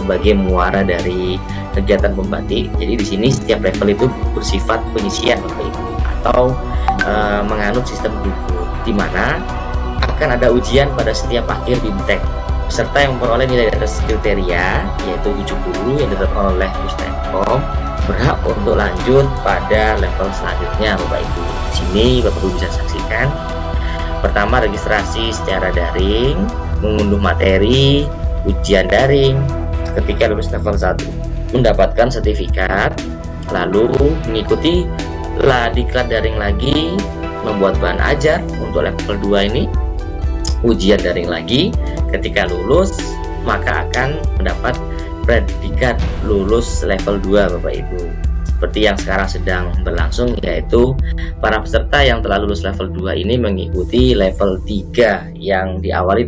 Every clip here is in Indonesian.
sebagai muara dari kegiatan pembatik. Jadi di sini setiap level itu bersifat pengisian Bapak Ibu, atau menganut sistem gugur, di mana akan ada ujian pada setiap akhir BIMTEK. Peserta yang memperoleh nilai di atas kriteria yaitu 70 yang ditetapkan oleh Pustekkom berhak untuk lanjut pada level selanjutnya Bapak Ibu. Di sini Bapak Ibu bisa saksikan. Pertama, registrasi secara daring, mengunduh materi, ujian daring. Ketika lulus level 1 mendapatkan sertifikat, lalu mengikuti diklat daring lagi, membuat bahan ajar untuk level 2 ini, ujian daring lagi. Ketika lulus maka akan mendapat predikat lulus level 2 Bapak Ibu, seperti yang sekarang sedang berlangsung, yaitu para peserta yang telah lulus level 2 ini mengikuti level 3 yang diawali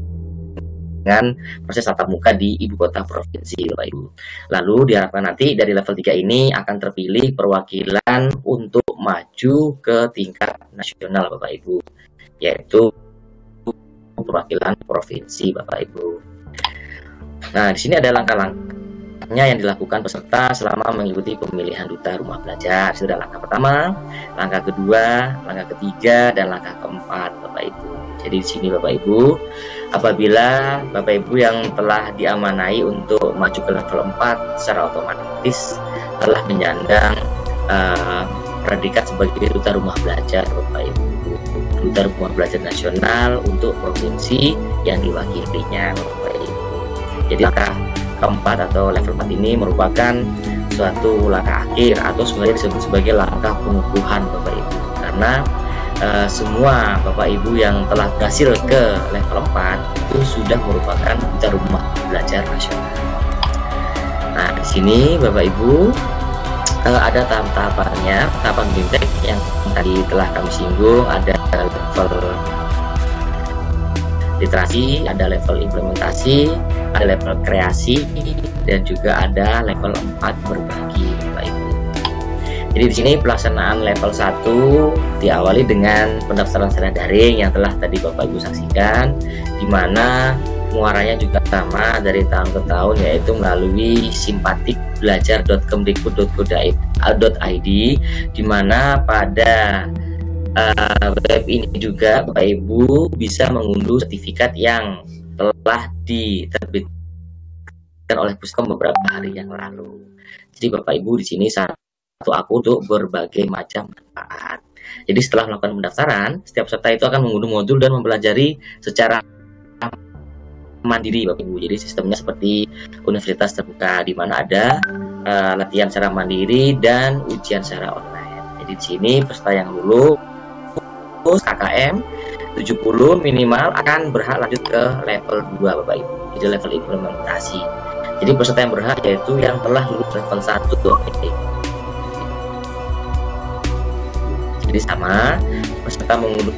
dengan proses tatap muka di ibu kota provinsi Bapak Ibu. Lalu diharapkan nanti dari level 3 ini akan terpilih perwakilan untuk maju ke tingkat nasional Bapak Ibu, yaitu perwakilan provinsi Bapak Ibu. Nah, di sini ada langkah-langkahnya yang dilakukan peserta selama mengikuti pemilihan duta rumah belajar. Sudah langkah pertama, langkah kedua, langkah ketiga, dan langkah keempat Bapak Ibu. Jadi di sini Bapak Ibu, apabila Bapak Ibu yang telah diamanai untuk maju ke level 4 secara otomatis telah menyandang predikat sebagai duta rumah belajar Bapak Ibu, duta rumah belajar nasional untuk provinsi yang diwakilinya Bapak Ibu. Jadi langkah keempat atau level 4 ini merupakan suatu langkah akhir atau sebenarnya disebut sebagai langkah pengukuhan Bapak Ibu, karena semua Bapak Ibu yang telah berhasil ke level 4 itu sudah merupakan duta rumah belajar nasional. Nah, di sini Bapak Ibu ada tahapan-tahapannya. Tahapan BIMTEK yang tadi telah kami singgung, ada level literasi, ada level implementasi, ada level kreasi, dan juga ada level 4 berbagi Bapak Ibu. Jadi di sini pelaksanaan level 1 diawali dengan pendaftaran secara daring yang telah tadi Bapak Ibu saksikan, di mana muaranya juga sama dari tahun ke tahun, yaitu melalui simpatikbelajar.kemdikbud.go.id, di mana pada web ini juga Bapak Ibu bisa mengunduh sertifikat yang telah diterbitkan oleh Puskom beberapa hari yang lalu. Jadi Bapak Ibu di sini satu akun untuk berbagai macam manfaat. Jadi setelah melakukan pendaftaran, setiap peserta itu akan mengunduh modul dan mempelajari secara mandiri Bapak Ibu. Jadi sistemnya seperti universitas terbuka, di mana ada latihan secara mandiri dan ujian secara online. Jadi di sini peserta yang lulus KKM 70 minimal akan berhak lanjut ke level 2 Bapak Ibu. Jadi level implementasi. Jadi peserta yang berhak yaitu yang telah lulus level 1 Bapak Ibu. Jadi sama, peserta mengunduh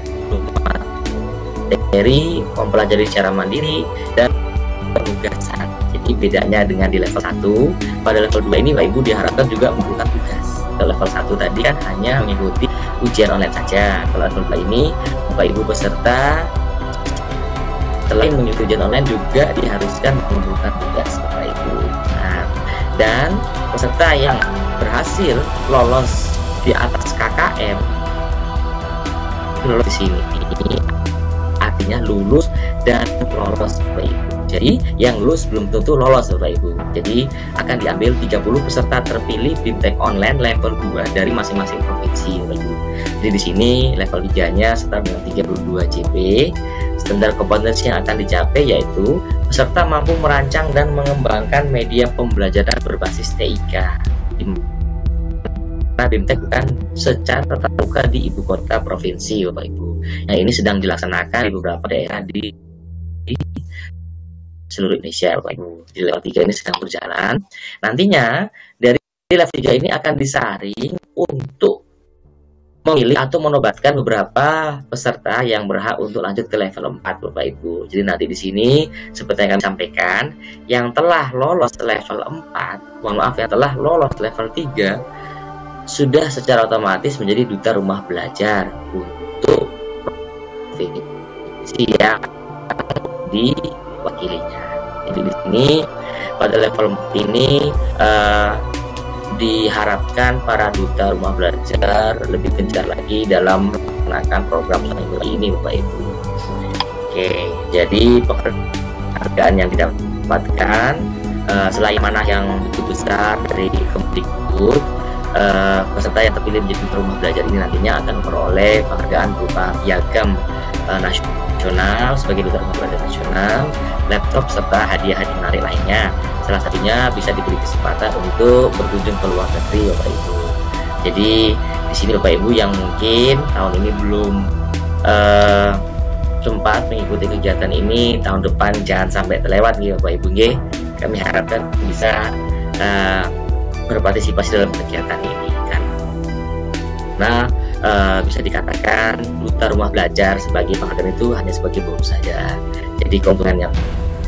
materi, mempelajari secara mandiri, dan penugasan. Jadi bedanya dengan di level 1, pada level 2 ini Bapak Ibu diharapkan juga membuka tugas. Ke level 1 tadi kan hanya mengikuti ujian online saja. Kalau level 2 ini Bapak Ibu peserta selain mengikuti ujian online juga diharuskan mengumpulkan tugas Bapak Ibu. Nah, dan peserta yang berhasil lolos di atas KKM, lolos di sini artinya lulus dan lolos Bapak Ibu. Jadi yang lulus belum tentu lolos Bapak Ibu. Jadi akan diambil 30 peserta terpilih BIMTEK online level 2 dari masing-masing provinsi Bapak Ibu. Jadi di sini level 3-nya setara dengan 32 JP. Standar kompetensi yang akan dicapai yaitu peserta mampu merancang dan mengembangkan media pembelajaran berbasis TIK. Nah, BIMTEK bukan secara tatap muka di ibu kota provinsi Bapak Ibu. Nah, ini sedang dilaksanakan di beberapa daerah di seluruh Indonesia Bapak Ibu. Di level 3 ini sedang berjalan. Nantinya dari level 3 ini akan disaring untuk memilih atau menobatkan beberapa peserta yang berhak untuk lanjut ke level 4 Bapak Ibu. Jadi nanti di sini seperti yang kami sampaikan, yang telah lolos level 4, mohon maaf yang telah lolos level 3 sudah secara otomatis menjadi duta rumah belajar untuk provinsi yang diwakilinya. Jadi di sini pada level ini diharapkan para duta rumah belajar lebih gencar lagi dalam melaksanakan program ini Bapak Ibu. Oke, jadi penghargaan yang didapatkan selain mana yang lebih besar dari Kemdikbud, peserta yang terpilih menjadi duta rumah belajar ini nantinya akan memperoleh penghargaan berupa piagam nasional sebagai duta rumah belajar nasional, laptop serta hadiah-hadiah menarik lainnya. Salah satunya bisa diberi kesempatan untuk berkunjung ke luar negeri Bapak Ibu. Jadi di sini Bapak Ibu yang mungkin tahun ini belum sempat mengikuti kegiatan ini, tahun depan jangan sampai terlewat nih Bapak Ibu. Kami harapkan bisa berpartisipasi dalam kegiatan ini kan. Nah, bisa dikatakan duta rumah belajar sebagai penghargaan itu hanya sebagai bonus saja. Jadi keuntungan yang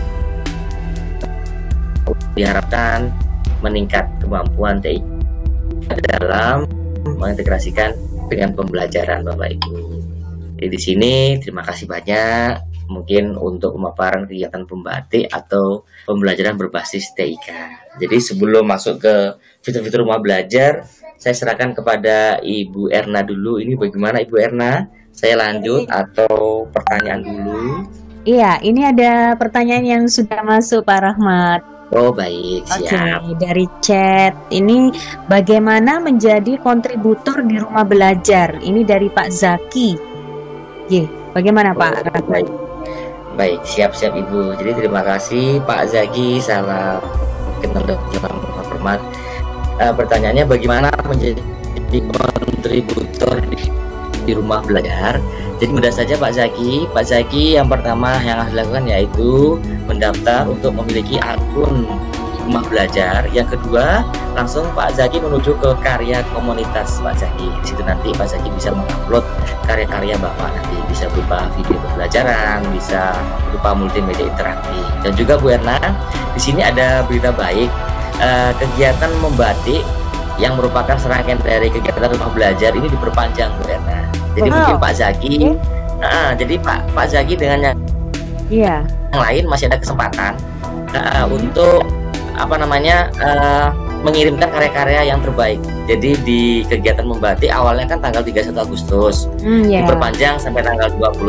diharapkan meningkat kemampuan TI dalam mengintegrasikan dengan pembelajaran Bapak Ibu. Jadi di sini terima kasih banyak mungkin untuk pemaparan kegiatan pembatik atau pembelajaran berbasis TIK. Jadi sebelum masuk ke fitur-fitur rumah belajar, saya serahkan kepada Ibu Erna dulu. Ini bagaimana Ibu Erna? Saya lanjut atau pertanyaan dulu? Iya, ini ada pertanyaan yang sudah masuk Pak Rahmat. Oh baik, siap. Oke, dari chat ini bagaimana menjadi kontributor di rumah belajar? Ini dari Pak Zaki. Bagaimana Pak Rahmat? Baik, siap-siap Ibu. Jadi terima kasih Pak Zaki, salam kenal dengan Pak Rahmat. Pertanyaannya bagaimana menjadi kontributor di rumah belajar? Jadi mudah saja Pak Zaki. Pak Zaki yang pertama yang harus dilakukan yaitu mendaftar untuk memiliki akun rumah belajar. Yang kedua, langsung Pak Zaki menuju ke karya komunitas Pak Zaki. Di situ nanti Pak Zaki bisa mengupload karya-karya Bapak, nanti bisa berupa video pembelajaran, bisa berupa multimedia interaktif. Dan juga Bu Erna, di sini ada berita baik. Kegiatan membatik yang merupakan serangkaian dari kegiatan rumah belajar ini diperpanjang Bu Erna. Jadi mungkin Pak Zaki, jadi Pak Zaki dengan yang lain masih ada kesempatan untuk mengirimkan karya-karya yang terbaik. Jadi di kegiatan membatik awalnya kan tanggal 31 Agustus, diperpanjang sampai tanggal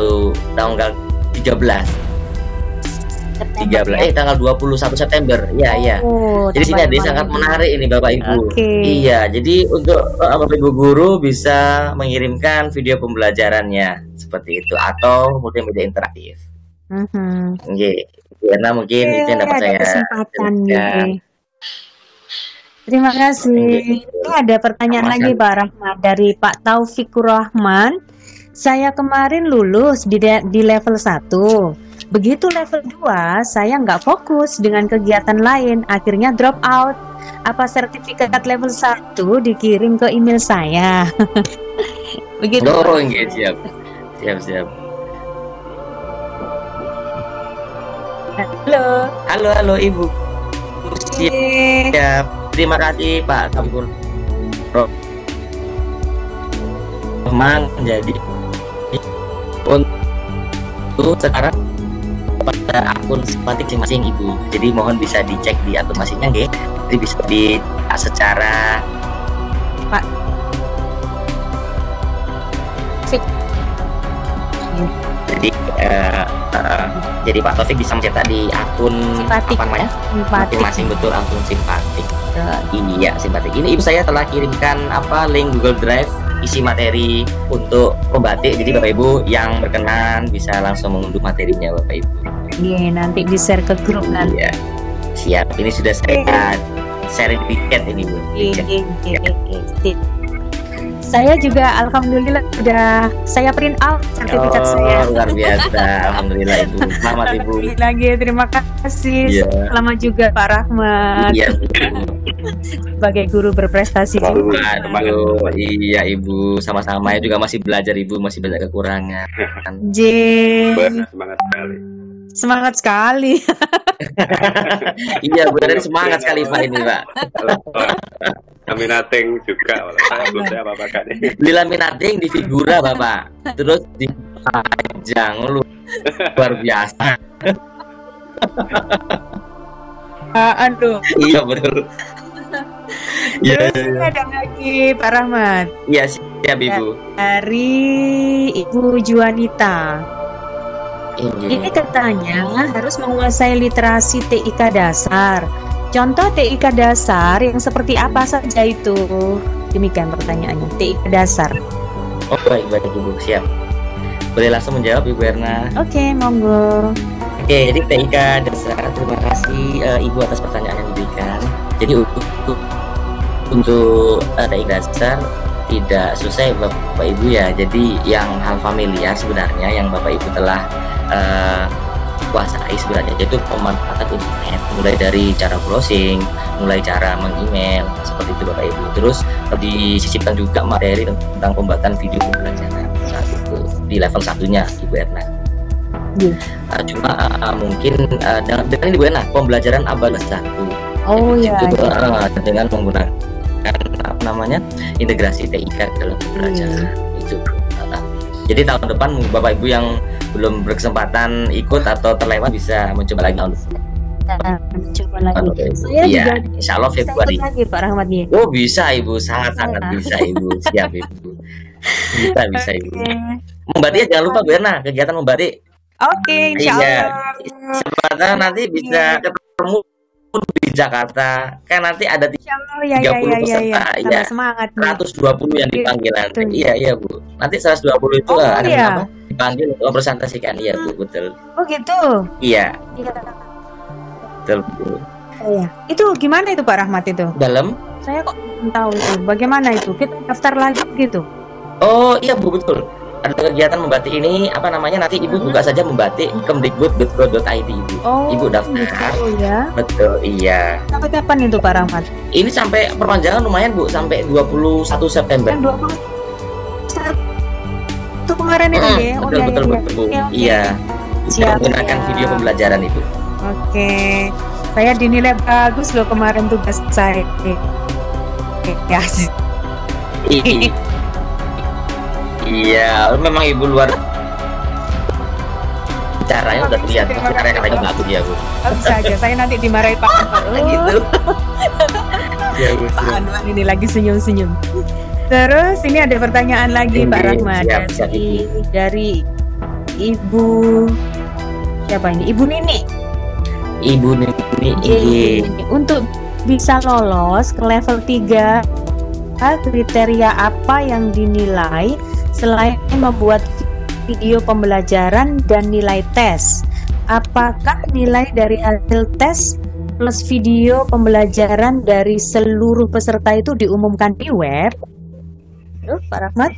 21 September. Iya. Jadi sini ada sangat menarik ini Bapak Ibu. Iya, jadi untuk Bapak Ibu guru bisa mengirimkan video pembelajarannya seperti itu atau multimedia interaktif. Karena mungkin itu yang dapat saya kesempatan Terima kasih. Ini ada pertanyaan lagi Pak Rahmat dari Pak Taufikur Rahman. Saya kemarin lulus di level 1. Begitu level 2, saya nggak fokus dengan kegiatan lain, akhirnya drop out. Apa sertifikat level 1 dikirim ke email saya? Begitu. Oh, siap. Halo Ibu. Siap. Terima kasih Pak Taufikur Rahman. Jadi untuk sekarang pada akun simpatik masing-masing Ibu. Jadi mohon bisa dicek di akun masing-masing nggih. Jadi bisa di secara Pak. Jadi Pak Taufik bisa mencetak di akun simpatik, apa namanya? Masing-masing betul akun simpatik. Iya, simpatik. Ini Ibu saya telah kirimkan link Google Drive isi materi untuk pembatik. Jadi Bapak Ibu yang berkenan bisa langsung mengunduh materinya Bapak Ibu. Iya, nanti di-share ke grup nanti. Iya. Siap. Ini sudah saya share di chat ini Bu. Saya juga alhamdulillah sudah saya print out sertifikat saya. Luar biasa. Alhamdulillah Ibu. Selamat Ibu. Lagi terima kasih. Selamat juga Pak Rahmat. Iya. Sebagai guru berprestasi juga. Iya Ibu, sama-sama ya juga masih belajar Ibu, masih banyak kekurangan. Semangat sekali. Semangat sekali. Iya benar, semangat sekali Pak ini Pak. Laminating juga, saya belum saya apa-apa kan. Di laminating di figura Bapak, terus dipajang luar biasa. Aduh. Iya betul. Iya. Terus ini ada lagi Pak Rahmat Iya siap Ibu. dari Ibu Juanita. Ini katanya harus menguasai literasi TIK dasar. Contoh TIK dasar yang seperti apa saja itu? Demikian pertanyaannya. TIK dasar. Oh baik Ibu, siap. Boleh langsung menjawab Ibu Erna. Oke, monggo. Oke, jadi TIK dasar. Terima kasih Ibu atas pertanyaan yang diberikan. Jadi untuk TIK dasar tidak susah ya Bapak Ibu ya. Jadi yang hal familiar sebenarnya yang Bapak Ibu telah kuasai sebenarnya, yaitu pemanfaatan internet, mulai dari cara browsing, mulai cara meng-email, seperti itu Bapak Ibu. Terus disisipkan juga materi tentang pembuatan video pembelajaran saat itu di level satunya Ibu Erna. Cuma mungkin dengan Ibu Erna pembelajaran abad 1. Oh ya. Dengan menggunakan apa namanya integrasi TIK dalam pembelajaran itu. Jadi tahun depan Bapak Ibu yang belum berkesempatan ikut atau terlewat bisa mencoba lagi tahun depan. Mencoba lagi. Saya Iya, juga Insya Allah Februari. lagi Pak Rahmat nih. Oh bisa Ibu, sangat bisa Ibu, siap Ibu. Bisa Ibu. Membatik jangan lupa Bu Erna, kegiatan membatik. Oke, Insya Allah. Sebentar nanti bisa ketemu di Jakarta, kan nanti ada 30 peserta, ya. Semangat 120 yang dipanggil nanti. Iya Bu. Nanti 120 itu apa? Dipanggil untuk presentasikan, iya Bu, betul. Oh gitu. Iya. Betul Bu. Iya. Itu gimana itu Pak Rahmat itu? Dalam? Saya kok belum tahu itu. Bagaimana itu? Kita daftar lagi gitu? Oh iya Bu, betul. Ada kegiatan membatik ini apa namanya, nanti Ibu buka saja membatik kemdikbud.go.id Ibu. Oh, Ibu daftar. Gitu ya. Betul, iya. Sampai kapan itu Pak Rahmat? Ini sampai perpanjangan lumayan Bu, sampai 21 September. Yang 21 kemarin itu ya. Betul Bu. Iya. Siap, menggunakan video pembelajaran itu. Oke. Saya dinilai bagus loh kemarin tugas saya. Ya. Iya, memang Ibu luar caranya udah terlihat, karya-karyanya bagus ya Bu. Bisa aja, saya nanti dimarahi Pak Anwar. Gitu. Ya Bu. Pak Anwar ini lagi senyum-senyum. Terus ini ada pertanyaan lagi Pak Rahmat dari Ibu siapa ini? Ibu Nini. Ibu Nini. Untuk bisa lolos ke level 3, kriteria apa yang dinilai selain membuat video pembelajaran dan nilai tes? Apakah nilai dari hasil tes plus video pembelajaran dari seluruh peserta itu diumumkan di web? Pak Rahmat?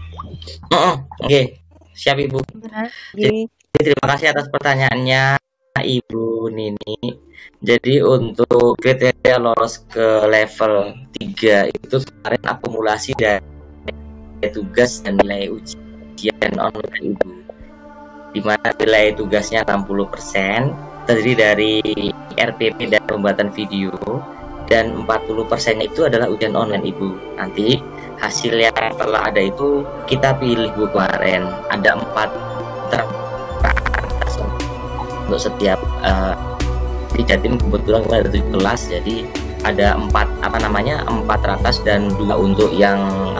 Oke, siap Ibu. Jadi, terima kasih atas pertanyaannya Ibu Nini. Jadi untuk kriteria lolos ke level 3 itu kemarin akumulasi dari tugas dan nilai ujian online Ibu, di mana nilai tugasnya 60%, terdiri dari RPP dan pembuatan video, dan 40% itu adalah ujian online Ibu. Nanti hasil yang telah ada itu kita pilih Bu kemarin, ada 4 teratas untuk setiap di Jatim kebetulan ada 7 kelas, jadi ada 4 teratas dan 2 untuk yang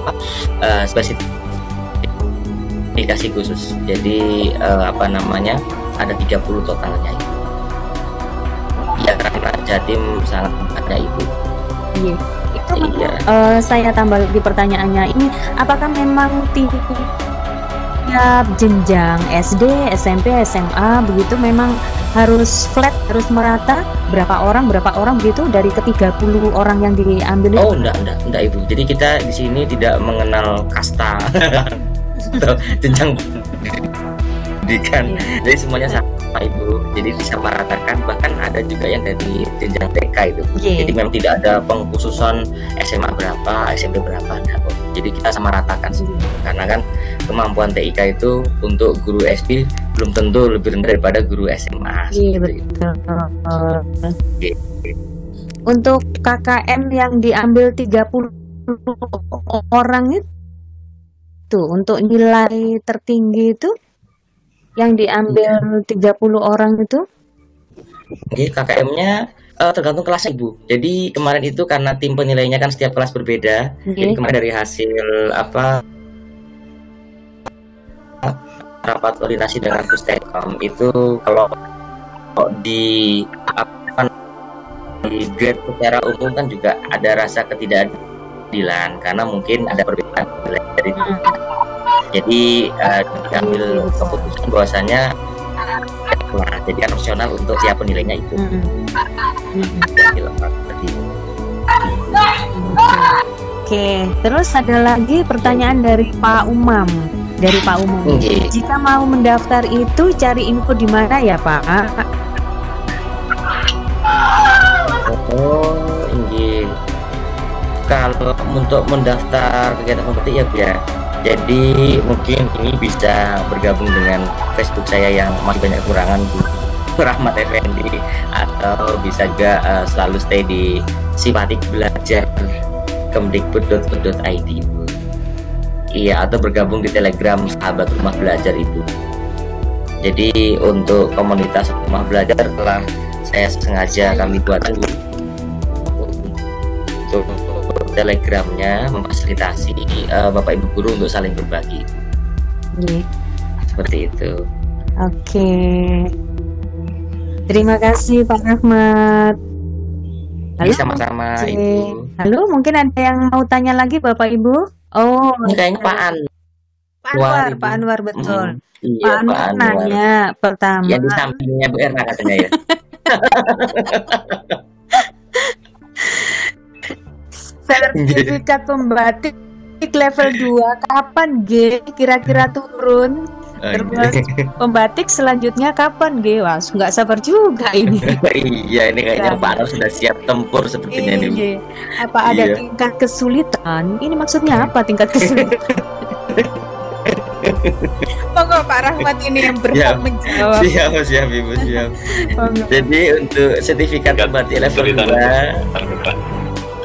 spesifikasi khusus. Jadi ada 30 totalnya Ibu. Ya karena Jatim sangat banyak Ibu. Iya. Itu saya tambah lagi pertanyaannya ini, apakah memang tiap jenjang SD, SMP, SMA begitu memang harus flat, harus merata berapa orang begitu dari ke-30 orang yang diambil? Oh, enggak Ibu. Jadi kita di sini tidak mengenal kasta atau jenjang pendidikan. Jadi semuanya sama Ibu. Jadi disamaratakan, bahkan ada juga yang dari jenjang TK itu. Jadi memang tidak ada pengkhususan SMA berapa, SMP berapa, enggak kok. Jadi kita samaratakan sih. Karena kan kemampuan TIK itu untuk guru SD belum tentu lebih rendah daripada guru SMA. Iya betul. Untuk KKM yang diambil 30 orang itu untuk nilai tertinggi itu yang diambil 30 orang itu? Oke, KKM-nya Tergantung kelasnya Ibu. Jadi kemarin itu karena tim penilainya kan setiap kelas berbeda. Jadi kemarin dari hasil rapat koordinasi dengan Pustekom itu kalau di di grade secara umum kan juga ada rasa ketidakadilan karena mungkin ada perbedaan nilai dari itu. Jadi diambil keputusan bahwasanya jadi kan opsional untuk siapa nilainya itu. Oke, terus ada lagi pertanyaan dari Pak Umam. Jika mau mendaftar itu cari info di mana ya Pak? Oh, inggih. Kalau untuk mendaftar kegiatan kompetisi ya Bu ya. Jadi mungkin ini bisa bergabung dengan Facebook saya yang masih banyak kekurangan Bu, Rahmat Effendi, atau bisa juga selalu stay di Simpatik Belajar kemdikbud.go.id Bu. Iya, atau bergabung di Telegram Sahabat Rumah Belajar itu. Jadi untuk komunitas rumah belajar telah saya sengaja kami buatkan Bu untuk Telegramnya memfasilitasi Bapak Ibu guru untuk saling berbagi. Seperti itu. Oke. Terima kasih Pak Rahmat. Halo, sama-sama Ibu. Halo, mungkin ada yang mau tanya lagi Bapak Ibu? Oh, ini kayaknya Pak Anwar. Pak Anwar betul. Iya, Pak Anwar nanya pertama. Yang di sampingnya Bu Erna katanya ya. Sertifikat pembatik level 2 kapan G kira-kira turun? Terus pembatik selanjutnya kapan G? Wah, nggak sabar juga ini. Iya, ini kayaknya Pak Anwar sudah siap tempur sepertinya nih. Apa ada tingkat kesulitan? Ini maksudnya apa tingkat kesulitan? Monggo Pak Rahmat ini yang berhak menjawab. Siap Ibu, siap. Jadi untuk sertifikat pembatik level 2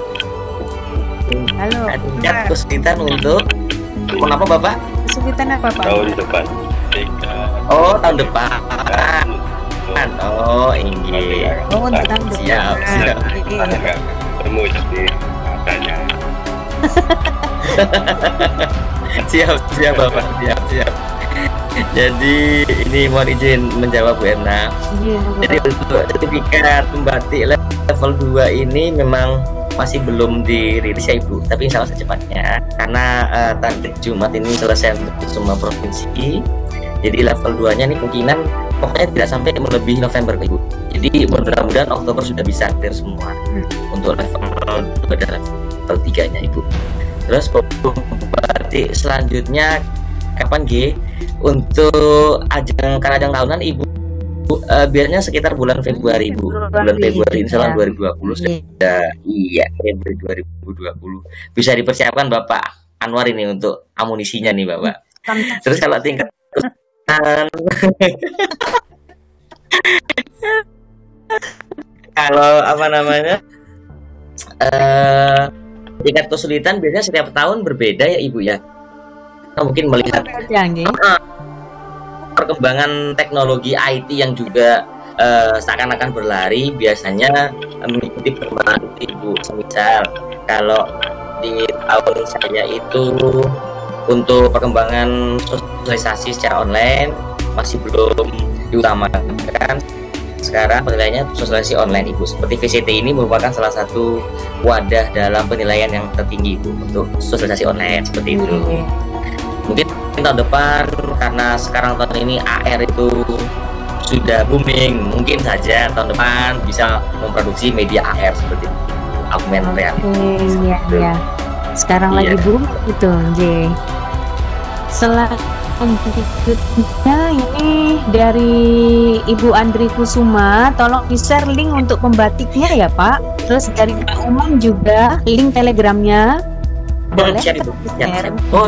halo. Tingkat kesulitan untuk apa Bapak? Kesulitan apa Pak? Tahun depan. Oh, tahun depan. Oh, ini. Oh, untuk tahun depan. Siap. Ketemu jadi makanya. Siap Bapak, siap. Jadi ini mohon izin menjawab Bu Erna. Jadi untuk sertifikat pembatik level 2 ini memang masih belum dirilis ya Ibu, tapi insya Allah secepatnya karena target Jumat ini selesai untuk semua provinsi. Jadi level 2 nya ini kemungkinan pokoknya tidak sampai melebihi November Ibu. Jadi mudah-mudahan Oktober sudah bisa clear semua untuk level 2 dan level 3 nya Ibu. Terus pembatik selanjutnya kapan G? Untuk ajang tahunan Ibu biasanya sekitar bulan Februari Bu. Bulan Februari insya Allah 2020 sudah. Iya, Februari 2020 bisa dipersiapkan Bapak Anwar ini untuk amunisinya nih Bapak. Terus kalau tingkat kalau apa namanya tingkat kesulitan biasanya setiap tahun berbeda ya Ibu ya. Mungkin melihat perkembangan teknologi IT yang juga seakan-akan berlari, biasanya mengikuti perkembangan Ibu. Misal kalau di tahun saya itu untuk perkembangan sosialisasi secara online masih belum diutamakan. Sekarang penilaiannya sosialisasi online Ibu. Seperti VCT ini merupakan salah satu wadah dalam penilaian yang tertinggi Ibu untuk sosialisasi online seperti itu. Mungkin tahun depan karena sekarang tahun ini AR itu sudah booming, mungkin saja tahun depan bisa memproduksi media AR seperti itu, augmented reality. Iya. Sekarang lagi boom itu, J. Selanjutnya ini dari Ibu Andri Kusuma, tolong di-share link untuk pembatiknya ya Pak. Terus dari Pak Umam juga link telegramnya. Boleh Ibu. Oh.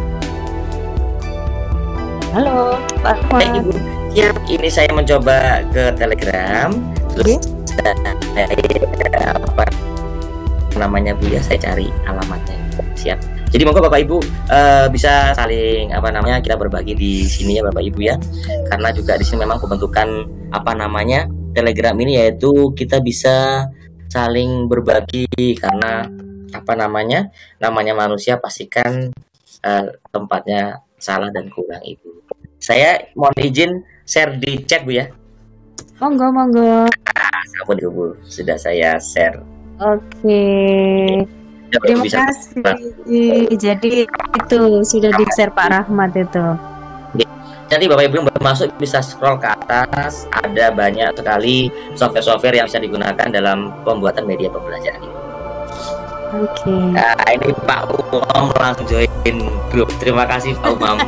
Halo Pak Ibu. Ya, ini saya mencoba ke Telegram. Terus saya apa namanya Bu ya, saya cari alamatnya. Siap. Jadi monggo Bapak Ibu bisa saling apa namanya kita berbagi di sini ya Bapak Ibu ya. Karena juga di sini memang pembentukan apa namanya Telegram ini, yaitu kita bisa saling berbagi, karena apa namanya manusia pastikan tempatnya salah dan kurang itu. Saya mohon izin share di chat Bu ya. Monggo, monggo. Sama Bu, sudah saya share. Oke. Ya, Terima bisa. kasih. Jadi itu sudah di-share Pak Rahmat itu. Nanti Bapak Ibu yang baru masuk bisa scroll ke atas, ada banyak sekali software-software yang bisa digunakan dalam pembuatan media pembelajaran ini. Oke. Nah, ini Pak Umam langsung join grup. Terima kasih Pak Umam.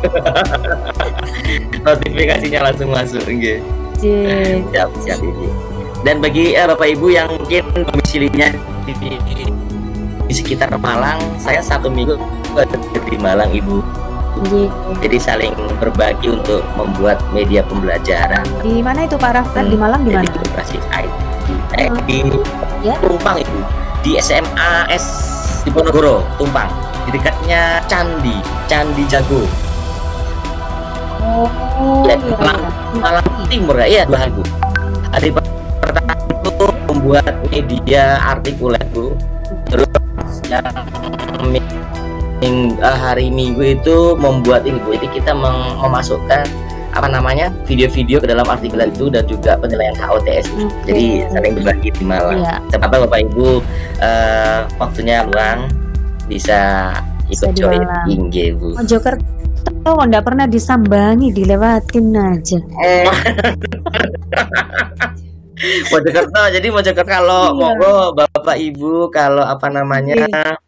Notifikasinya langsung masuk, nggih. Siap ini. Dan bagi Bapak Ibu yang mungkin domisilinya di sekitar Malang, saya 1 minggu di Malang Ibu. Jadi saling berbagi untuk membuat media pembelajaran. Di mana itu Pak Rahmat? Di Malang di mana? Di operasi IT. Di Tumpang itu. Di SMA S Diponegoro, Tumpang. Di dekatnya Candi Jago. Ya, Malang Timur ya, Bu. Hari pertama itu membuat media artikuler Bu. Terus yang hari Minggu itu membuat ini Bu. Jadi kita memasukkan apa namanya video-video ke dalam artikel itu dan juga penilaian HOTS. Jadi saling berbagi di Malang. Siapa Bapak Ibu waktunya luang bisa ikut join Inge Bu. Mojokerto enggak pernah disambangi, dilewatin aja. Mojokerto, jadi Mojokerto kalau monggo Bapak Ibu kalau apa namanya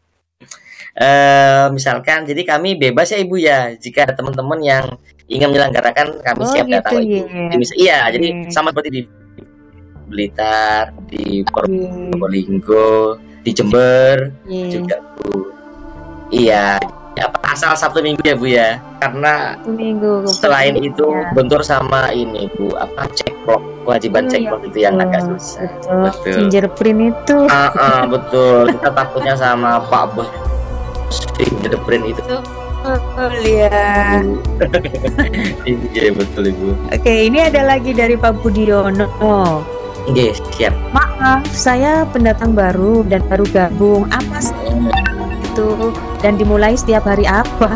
misalkan, jadi kami bebas ya Ibu ya, jika ada teman-teman yang ingin menyelenggarakan kami siap gitu, datang Ibu. Iya, jadi sama seperti di Blitar, di Probolinggo, di Jember juga Bu. Iya, asal Sabtu Minggu ya Bu ya, karena Minggu. Selain itu bentur sama ini Bu, apa cekplok, kewajiban cekplok itu yang agak susah. Betul. Fingerprint itu. Betul. Kita takutnya sama Pak Bos fingerprint itu. Iya. Iya betul Ibu. Oke, ini ada lagi dari Pak Budiono. Oke, siap. Maaf, saya pendatang baru dan baru gabung. Apa sih itu dan dimulai setiap hari apa?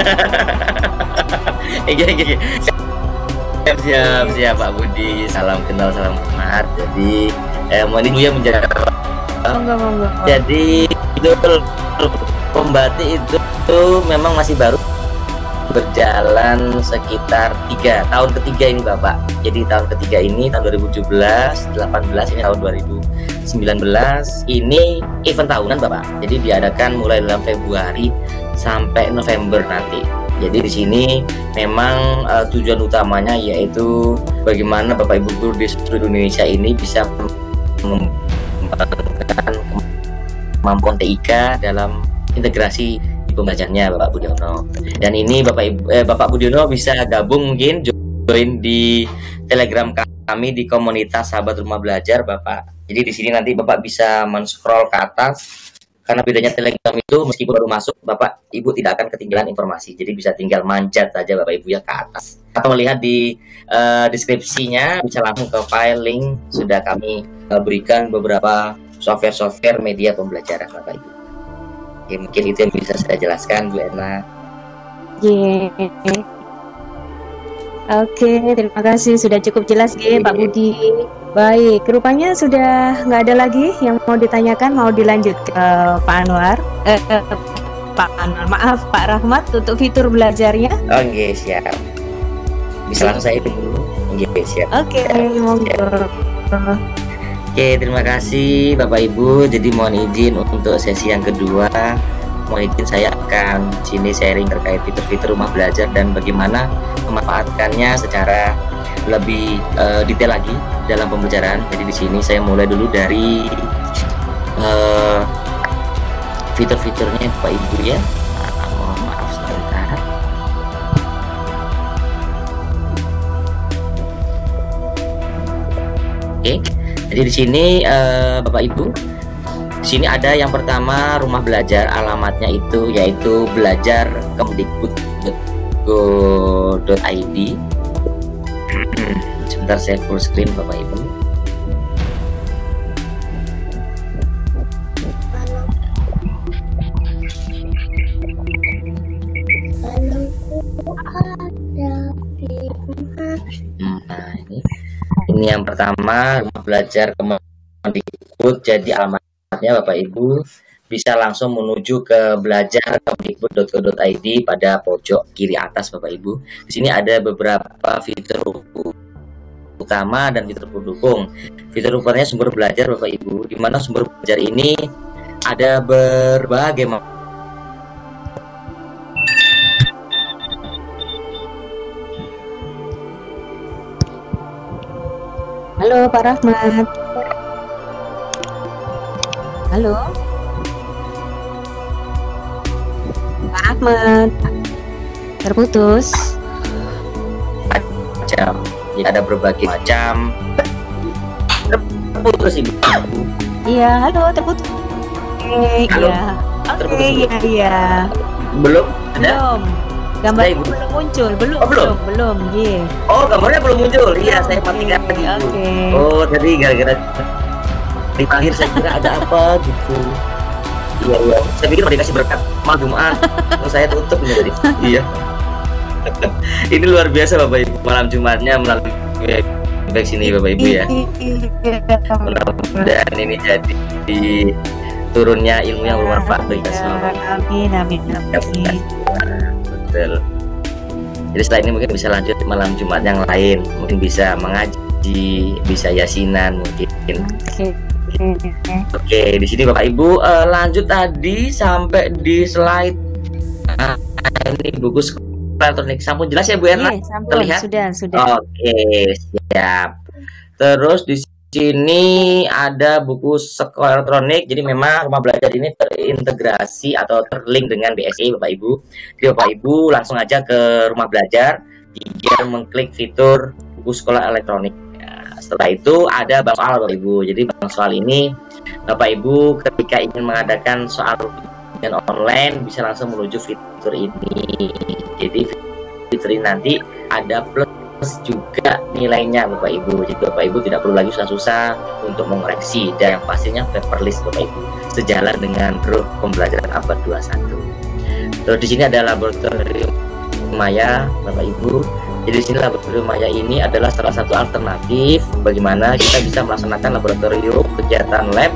Siap Pak Budi. Salam kenal, salam hormat. Jadi mohon Ibu ya menjawab. Monggo. Jadi itu pembatik itu memang masih baru berjalan sekitar 3 tahun ketiga ini Bapak. Jadi tahun ketiga ini tahun 2017, 18 ini tahun 2019 ini event tahunan Bapak. Jadi diadakan mulai dalam Februari sampai November nanti. Jadi di sini memang tujuan utamanya yaitu bagaimana Bapak Ibu guru di seluruh Indonesia ini bisa mengembangkan kemampuan TIK dalam integrasi di pembelajarannya Bapak Budiono. Dan ini Bapak Budiono bisa gabung mungkin join di Telegram kami di komunitas Sahabat Rumah Belajar Bapak. Jadi di sini nanti Bapak bisa men-scroll ke atas. Karena bedanya Telegram itu meskipun baru masuk Bapak Ibu tidak akan ketinggalan informasi. Jadi bisa tinggal manjat saja Bapak Ibu ya ke atas. Atau melihat di deskripsinya bisa langsung ke file link, sudah kami berikan beberapa software media pembelajaran Bapak Ibu. Ya, mungkin itu yang bisa saya jelaskan Bu Erna. Oke, terima kasih sudah cukup jelas Pak Budi. Baik, rupanya sudah nggak ada lagi yang mau ditanyakan, mau dilanjut ke Pak Anwar. Pak Anwar, maaf Pak Rahmat untuk fitur belajarnya. Oke, siap. Bisa langsung saya dulu. Oke, siap. Oke, monggo. Oke, terima kasih Bapak Ibu. Jadi mohon izin untuk sesi yang kedua. Mohon izin saya akan sini sharing terkait fitur-fitur rumah belajar dan bagaimana memanfaatkannya secara lebih detail lagi dalam pembicaraan. Jadi di sini saya mulai dulu dari fitur-fiturnya Bapak Ibu ya. Mohon maaf sebentar. Oke. Jadi di sini Bapak Ibu, di sini ada yang pertama rumah belajar, alamatnya itu yaitu belajar.kemdikbud.go.id. Sebentar saya full screen Bapak Ibu. Nah, ini yang pertama, rumah belajar Kemendikbud. Jadi alamatnya Bapak Ibu bisa langsung menuju ke belajar.kemendikbud.go.id pada pojok kiri atas Bapak Ibu. Di sini ada beberapa fitur utama dan fitur pendukung. Fitur utamanya sumber belajar Bapak Ibu, di mana sumber belajar ini ada berbagai Halo Pak Rahmat. Halo Pak Rahmat. Terputus. macam. Jadi ada berbagai macam. Terputus Ibu. Iya, halo, terputus. Halo. Iya. Oke, Terputus. iya. Belum ada? Belum. Gambarnya Ibu. belum muncul, belum, belum? belum, iya. Oh, gambarnya belum muncul. Iya, saya matikan Oke, lagi. Bu. oke. Oh, tadi gara-gara di akhir saya kira ada apa gitu. Iya, iya. Saya pikir mau dikasih berkat malam Jumat. Terus saya tutup ini tadi. Iya. Ini luar biasa Bapak Ibu, malam Jumatnya melalui web sini Bapak Ibu ya. Mudah-mudahan ini jadi turunnya ilmu yang bermanfaat bagi kita semua. Amin, amin, amin. Betul. Jadi setelah ini mungkin bisa lanjut malam Jumat yang lain, mungkin bisa mengaji, bisa yasinan mungkin. Oke, di sini Bapak Ibu lanjut tadi sampai di slide. Ini buku sekolah elektronik. Sampun jelas ya Bu Erna? Iya, sampun, Terlihat? sudah. Oke, siap. Terus di sini ada buku sekolah elektronik. Jadi memang rumah belajar ini terintegrasi atau terlink dengan BSI Bapak Ibu. Jadi Bapak Ibu langsung aja ke rumah belajar, tinggal mengklik fitur buku sekolah elektronik. Setelah itu ada Bang Soal Bapak Ibu. Jadi Bang Soal ini Bapak Ibu ketika ingin mengadakan soal ujian online bisa langsung menuju fitur ini. Jadi fitur ini nanti ada plus juga nilainya Bapak Ibu. Jadi Bapak Ibu tidak perlu lagi susah-susah untuk mengoreksi, dan yang pastinya paperless Bapak Ibu, sejalan dengan ruh pembelajaran abad 21. Terus di sini ada laboratorium maya Bapak Ibu. Jadi di sini laboratorium maya ini adalah salah satu alternatif bagaimana kita bisa melaksanakan laboratorium kegiatan lab.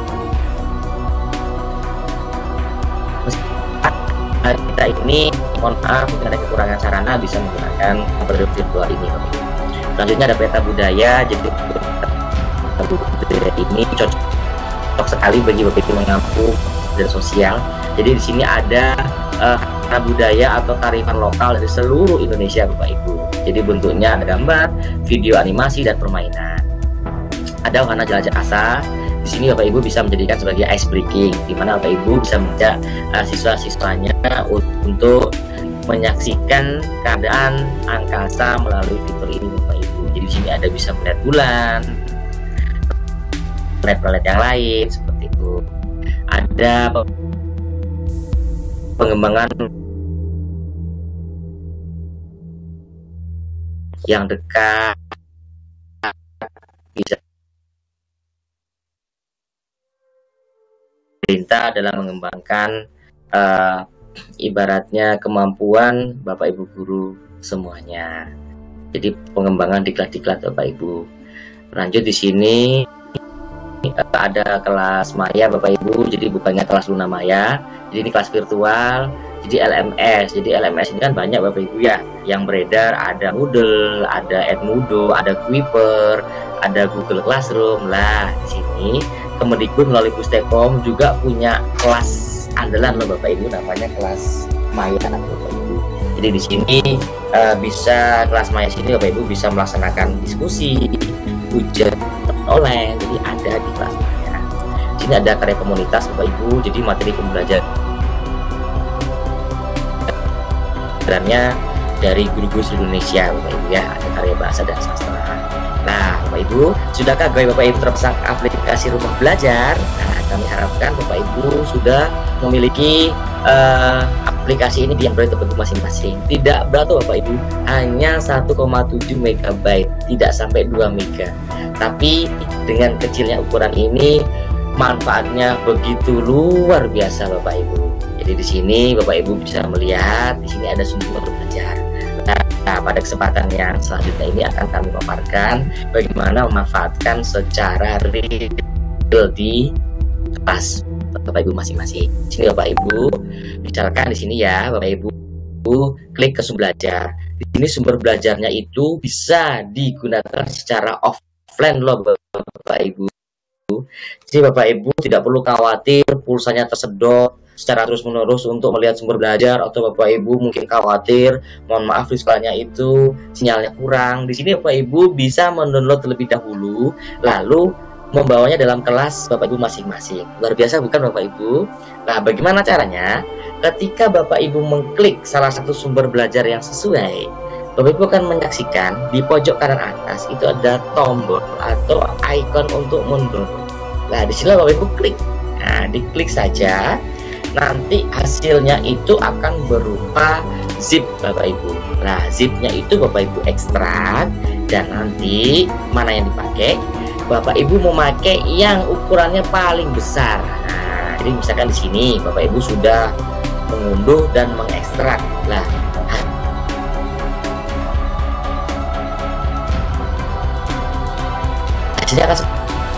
Kita ini mohon maaf jika ada kekurangan sarana bisa menggunakan laboratorium virtual ini Bapak Ibu. Selanjutnya ada peta budaya. Jadi peta budaya ini cocok sekali bagi Bapak Ibu mengampu dan sosial. Jadi di sini ada budaya atau kearifan lokal dari seluruh Indonesia Bapak Ibu. Jadi bentuknya ada gambar, video animasi, dan permainan. Ada wahana jelajah asa. Di sini Bapak Ibu bisa menjadikan sebagai ice breaking, di mana Bapak Ibu bisa mengajak siswa-siswanya untuk menyaksikan keadaan angkasa melalui fitur ini Bapak Ibu. Jadi di sini ada bisa melihat bulan, planet-planet yang lain seperti itu. Ada pengembangan yang dekat, bisa perintah dalam mengembangkan ibaratnya kemampuan Bapak Ibu guru semuanya. Jadi pengembangan diklat-diklat Bapak Ibu. Lanjut di sini ada kelas maya Bapak Ibu. Jadi bukannya kelas Luna Maya, jadi ini kelas virtual. Jadi LMS. Jadi LMS ini kan banyak Bapak Ibu ya yang beredar. Ada Moodle, ada Edmodo, ada Kuiper, ada Google Classroom. Lah di sini Kemendikbud melalui Pustekom juga punya kelas andalan loh Bapak Ibu, namanya kelas maya Bapak Ibu. Jadi di sini bisa kelas maya sini Bapak Ibu bisa melaksanakan diskusi, ujian online. Jadi ada di kelas maya. Di sini ada karya komunitas Bapak Ibu. Jadi materi pembelajarannya dari guru-guru seluruh Indonesia Bapak Ibu ya. Ada karya bahasa dan sastra. Nah Bapak Ibu, sudahkah Bapak Ibu terpasang aplikasi rumah belajar? Nah kami harapkan Bapak Ibu sudah memiliki aplikasi ini di Android Bapak Ibu masing-masing. Tidak berat Bapak Ibu, hanya 1,7 MB, tidak sampai 2 MB. Tapi dengan kecilnya ukuran ini manfaatnya begitu luar biasa Bapak Ibu. Jadi di sini Bapak Ibu bisa melihat di sini ada sumber belajar. Nah, pada kesempatan yang selanjutnya ini akan kami paparkan bagaimana memanfaatkan secara real di kelas Bapak Ibu masing-masing. Di sini Bapak Ibu, misalkan di sini ya Bapak Ibu klik ke sumber belajar. Di sini sumber belajarnya itu bisa digunakan secara offline loh Bapak Ibu. Jadi Bapak Ibu tidak perlu khawatir pulsanya tersedot secara terus-menerus untuk melihat sumber belajar, atau Bapak Ibu mungkin khawatir, mohon maaf display-nya itu sinyalnya kurang. Di sini Bapak Ibu bisa mendownload terlebih dahulu, lalu membawanya dalam kelas Bapak Ibu masing-masing. Luar biasa bukan Bapak Ibu? Nah, bagaimana caranya? Ketika Bapak Ibu mengklik salah satu sumber belajar yang sesuai, Bapak Ibu akan menyaksikan di pojok kanan atas itu ada tombol atau icon untuk mendownload. Nah, di sini Bapak Ibu klik. Nah, diklik saja. Nanti hasilnya itu akan berupa zip Bapak Ibu. Nah, zipnya itu Bapak Ibu ekstrak, dan nanti mana yang dipakai, Bapak Ibu memakai yang ukurannya paling besar. Nah, jadi misalkan di sini Bapak Ibu sudah mengunduh dan mengekstrak. Nah, hasilnya akan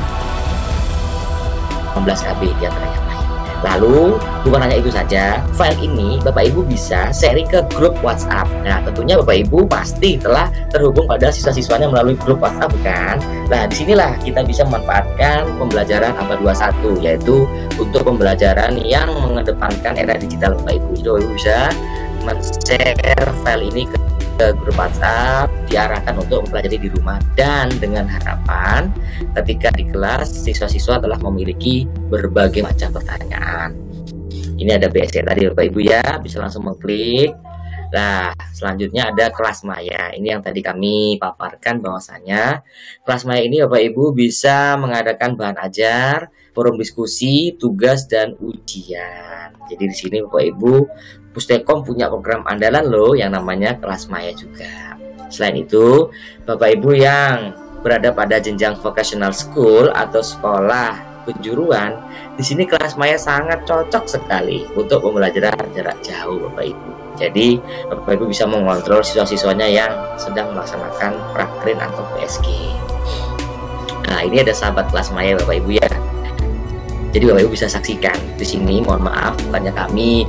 16 KB di antara yang lain. Lalu bukan hanya itu saja, file ini Bapak Ibu bisa sharing ke grup WhatsApp. Nah, tentunya Bapak Ibu pasti telah terhubung pada siswa-siswanya melalui grup WhatsApp, bukan? Nah, disinilah kita bisa memanfaatkan pembelajaran abad 21, yaitu untuk pembelajaran yang mengedepankan era digital Bapak Ibu. Jadi Bapak Ibu bisa men-share file ini ke grup WhatsApp, diarahkan untuk mempelajari di rumah, dan dengan harapan ketika di kelas siswa-siswa telah memiliki berbagai macam pertanyaan. Ini ada BSC tadi Bapak Ibu ya, bisa langsung mengklik. Nah, selanjutnya ada kelas maya. Ini yang tadi kami paparkan bahwasanya kelas maya ini Bapak Ibu bisa mengadakan bahan ajar, forum diskusi, tugas, dan ujian. Jadi di sini Bapak Ibu, Pustekom punya program andalan loh yang namanya kelas maya juga. Selain itu, Bapak Ibu yang berada pada jenjang vocational school atau sekolah kejuruan, di sini kelas maya sangat cocok sekali untuk pembelajaran jarak jauh Bapak Ibu. Jadi Bapak Ibu bisa mengontrol siswa-siswanya yang sedang melaksanakan prakrin atau PSG. Nah, ini ada sahabat kelas maya Bapak Ibu ya. Jadi Bapak Ibu bisa saksikan di sini. Mohon maaf, bukannya kami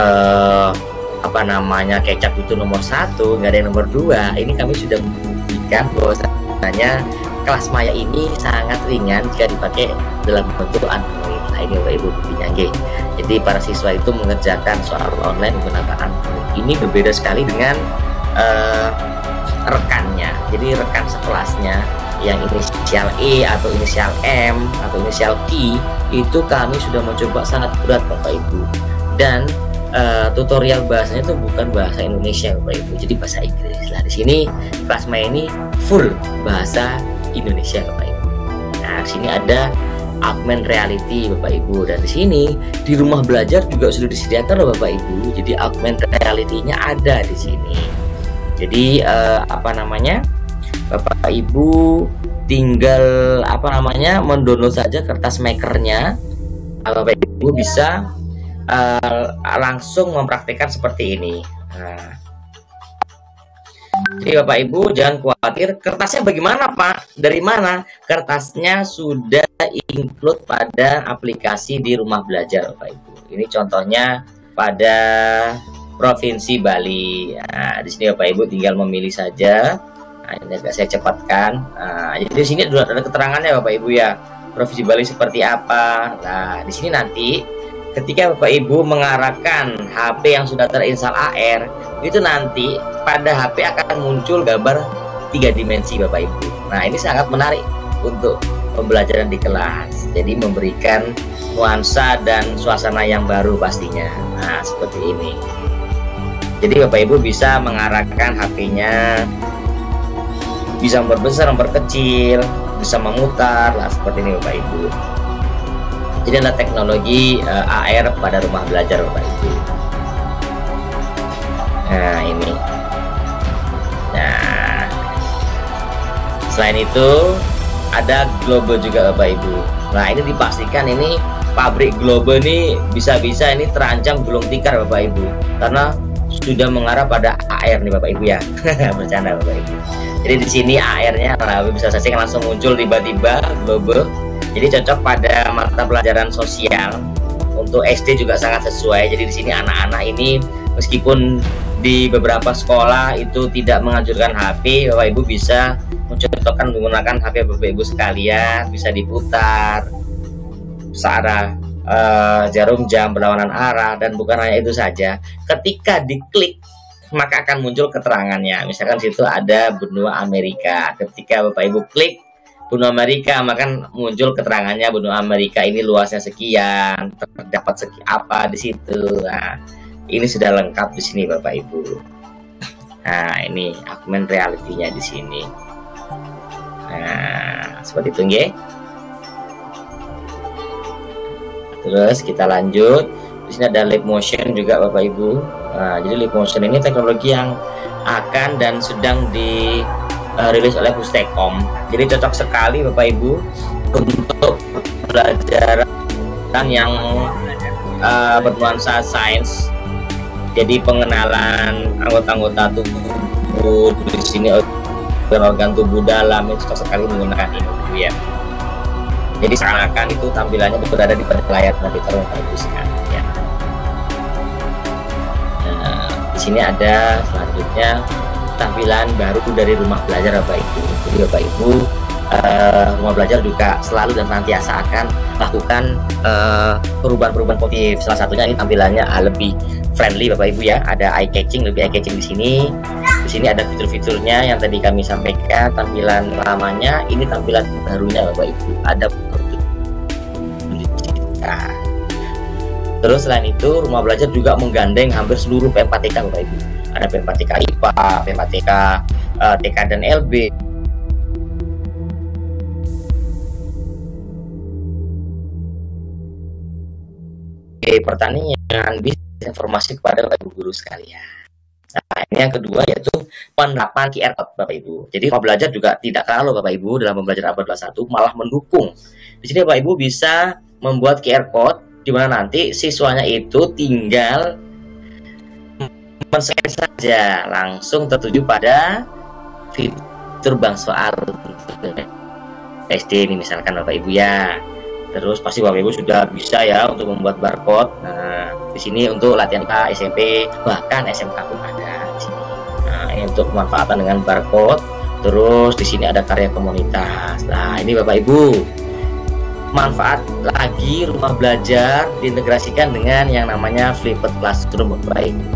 kecap itu nomor 1, nggak ada yang nomor 2. Ini kami sudah membuktikan bahwasanya kelas maya ini sangat ringan jika dipakai dalam bentuk Android. Nah, ini Bapak Ibu buktinya. Jadi para siswa itu mengerjakan soal online menggunakan Android. Ini berbeda sekali dengan rekannya. Jadi rekan sekelasnya yang inisial E atau inisial M atau inisial Q itu kami sudah mencoba sangat berat Bapak Ibu, dan tutorial bahasanya itu bukan bahasa Indonesia Bapak Ibu, jadi bahasa Inggris. Nah, di sini kelas maya ini full bahasa Indonesia Bapak Ibu. Nah, di sini ada augmented reality Bapak Ibu, dan di sini di rumah belajar juga sudah disediakan loh Bapak Ibu. Jadi augmented reality-nya ada di sini. Jadi Bapak Ibu tinggal mendownload saja kertas makernya. Bapak Ibu bisa langsung mempraktikkan seperti ini. Nah, jadi Bapak Ibu jangan khawatir, kertasnya bagaimana Pak? Dari mana? Kertasnya sudah include pada aplikasi di rumah belajar Bapak Ibu. Ini contohnya pada Provinsi Bali. Nah, di sini Bapak Ibu tinggal memilih saja. Nah, ini agak saya cepatkan. Nah, jadi di sini ada keterangannya Bapak Ibu ya. Provinsi Bali seperti apa? Nah, di sini nanti ketika Bapak Ibu mengarahkan HP yang sudah terinstall AR, itu nanti pada HP akan muncul gambar 3 dimensi Bapak Ibu. Nah, ini sangat menarik untuk pembelajaran di kelas. Jadi memberikan nuansa dan suasana yang baru pastinya. Nah, seperti ini. Jadi Bapak Ibu bisa mengarahkan HP-nya, bisa memperbesar, memperkecil, bisa memutar, lah seperti ini Bapak Ibu. Jadi ada teknologi AR pada rumah belajar Bapak Ibu. Nah, ini. Nah, selain itu ada Globe juga Bapak Ibu. Nah, ini dipastikan ini pabrik Globe ini bisa-bisa ini terancam gulung tikar Bapak Ibu, karena sudah mengarah pada AR nih Bapak Ibu ya. Bercanda Bapak Ibu. Jadi di sini AR-nya bisa saja langsung muncul tiba-tiba global. Jadi cocok pada mata pelajaran sosial. Untuk SD juga sangat sesuai. Jadi di sini anak-anak ini meskipun di beberapa sekolah itu tidak menganjurkan HP, Bapak Ibu bisa mencontohkan menggunakan HP Bapak Ibu sekalian, bisa diputar searah jarum jam berlawanan arah. Dan bukan hanya itu saja, ketika diklik maka akan muncul keterangannya. Misalkan situ ada benua Amerika, ketika Bapak Ibu klik benua Amerika maka muncul keterangannya benua Amerika ini luasnya sekian, terdapat apa di situ. Nah, ini sudah lengkap di sini Bapak Ibu. Nah, ini augmented reality-nya di sini. Nah, seperti itu nggih. Terus kita lanjut. Di sini ada live motion juga Bapak Ibu. Nah, jadi live motion ini teknologi yang akan dan sedang dirilis oleh Pustekom. Jadi cocok sekali Bapak Ibu untuk pelajaran yang bernuansa sains. Jadi pengenalan anggota-anggota tubuh di sini, organ tubuh dalam, itu cocok sekali menggunakan ini ya. Jadi seakan-akan itu tampilannya berada di pada layar monitor Bapak Ibu sekalian ya. Nah, di sini ada selanjutnya tampilan baru dari rumah belajar Bapak Ibu. Jadi Bapak Ibu, rumah belajar juga selalu dan senantiasa akan melakukan perubahan-perubahan positif. Salah satunya ini tampilannya lebih friendly Bapak Ibu ya. Ada eye catching, lebih eye catching di sini. Di sini ada fitur-fiturnya yang tadi kami sampaikan. Tampilan lamanya, ini tampilan barunya Bapak Ibu. Ada terus selain itu, rumah belajar juga menggandeng hampir seluruh PMK-TK Bapak Ibu. Ada PMK-TK IPA, PMK-TK TK dan LB. Pertanian, bisa informasi kepada Bapak Ibu guru sekalian. Nah, ini yang kedua yaitu penerapan QR code Bapak Ibu. Jadi rumah belajar juga tidak kalah Bapak Ibu dalam pembelajaran abad 21, malah mendukung. Di sini Bapak Ibu bisa membuat QR code di mana nanti siswanya itu tinggal men-scan saja, langsung tertuju pada fitur bank soal SD ini misalkan Bapak Ibu ya. Terus pasti Bapak Ibu sudah bisa ya untuk membuat barcode. Nah, di sini untuk latihan IPA, SMP, bahkan SMK pun ada di sini. Nah, ini untuk pemanfaatan dengan barcode. Terus di sini ada karya komunitas. Nah, ini Bapak Ibu, manfaat lagi rumah belajar diintegrasikan dengan yang namanya flipped classroom Bapak Ibu.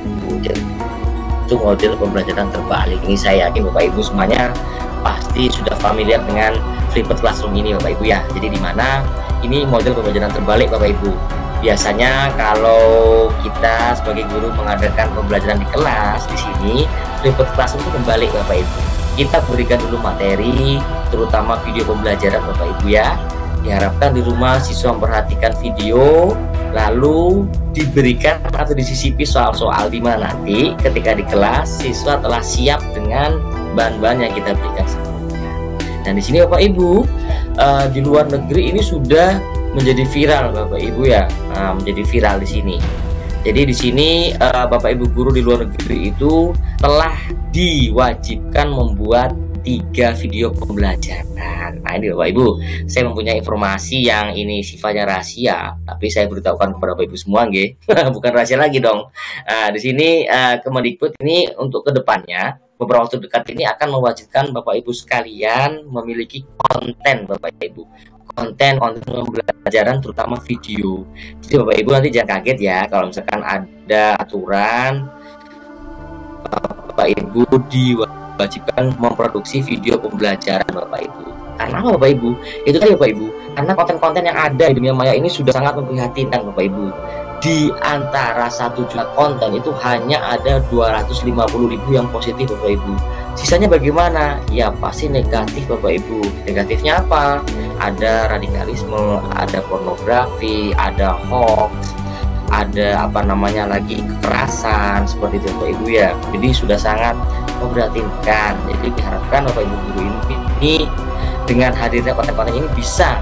Itu model pembelajaran terbalik. Ini saya yakin Bapak Ibu semuanya pasti sudah familiar dengan flipped classroom ini Bapak Ibu ya. Jadi di mana ini model pembelajaran terbalik Bapak Ibu. Biasanya kalau kita sebagai guru mengadakan pembelajaran di kelas, di sini flipped classroom itu kembali Bapak Ibu. Kita berikan dulu materi, terutama video pembelajaran Bapak Ibu ya. Diharapkan di rumah siswa memperhatikan video, lalu diberikan atau disisipi soal-soal di mana nanti ketika di kelas siswa telah siap dengan bahan-bahan yang kita berikan sebelumnya. Dan di sini Bapak Ibu, di luar negeri ini sudah menjadi viral Bapak Ibu ya, menjadi viral di sini. Jadi di sini Bapak Ibu guru di luar negeri itu telah diwajibkan membuat 3 video pembelajaran. Nah ini Bapak Ibu, saya mempunyai informasi yang ini sifatnya rahasia, tapi saya beritahukan kepada Bapak Ibu semua, nggih. Bukan rahasia lagi dong. Di sini Kemendikbud ini untuk kedepannya, beberapa waktu dekat ini akan mewajibkan Bapak Ibu sekalian memiliki konten Bapak Ibu. Konten pembelajaran terutama video. Jadi Bapak Ibu nanti jangan kaget ya kalau misalkan ada aturan Bapak Ibu diwajibkan memproduksi video pembelajaran Bapak Ibu. Karena apa Bapak Ibu? Itu tadi Bapak Ibu, karena konten-konten yang ada di dunia maya ini sudah sangat memprihatinkan Bapak Ibu. Di antara 1 juta konten itu hanya ada 250.000 yang positif Bapak Ibu. Sisanya bagaimana? Ya pasti negatif Bapak Ibu. Negatifnya apa? Ada radikalisme, ada pornografi, ada hoax, ada apa namanya lagi kekerasan seperti itu Bapak Ibu ya. Jadi sudah sangat memprihatinkan. Jadi diharapkan Bapak Ibu guru ini dengan hadirnya konten-konten ini bisa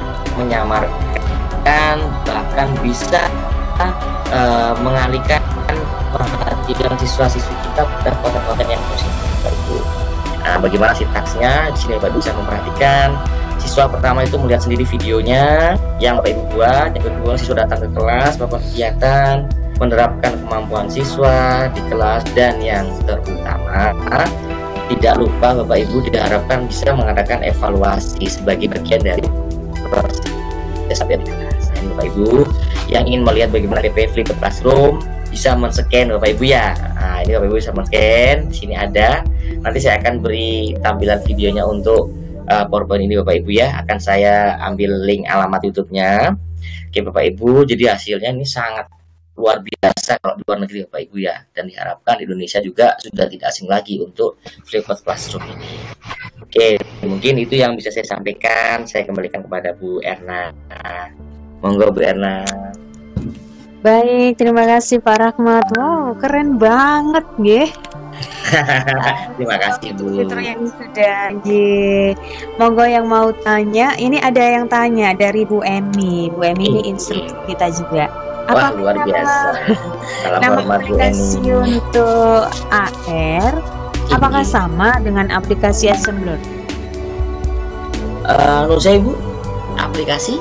menyamarkan, bahkan bisa mengalihkan perhatian yang siswa-siswi kita pada konten-konten yang positif Bapak Ibu. Nah, bagaimana sintaksnya? Di sini Bapak Ibu bisa memperhatikan. Siswa pertama itu melihat sendiri videonya yang Bapak Ibu buat. Yang kedua, siswa datang ke kelas, melakukan kegiatan, menerapkan kemampuan siswa di kelas, dan yang terutama tidak lupa Bapak Ibu diharapkan bisa mengadakan evaluasi sebagai bagian dari proses sampai di kelas. Nah, Bapak Ibu yang ingin melihat bagaimana DP Flip Classroom bisa men-scan Bapak Ibu ya. Nah, ini Bapak Ibu bisa men-scan. Di sini ada. Nanti saya akan beri tampilan videonya untuk PowerPoint ini Bapak Ibu ya. Akan saya ambil link alamat YouTube-nya. Oke Bapak Ibu, jadi hasilnya ini sangat luar biasa kalau di luar negeri Bapak Ibu ya. Dan diharapkan Indonesia juga sudah tidak asing lagi untuk Flipped Classroom ini. Oke, mungkin itu yang bisa saya sampaikan. Saya kembalikan kepada Bu Erna. Monggo Bu Erna. Baik, terima kasih Pak Rahmat. Wow, keren banget nggih. Terima kasih Bu. Fitur yang sudah nggih. Monggo yang mau tanya, ini ada yang tanya dari Bu Emi. Bu Emi ini instruktur kita juga. Wah, luar biasa. Salam Nama hormat Bu aplikasi Emi. untuk AR apakah sama dengan aplikasi Assembler? Menurut saya Bu, aplikasi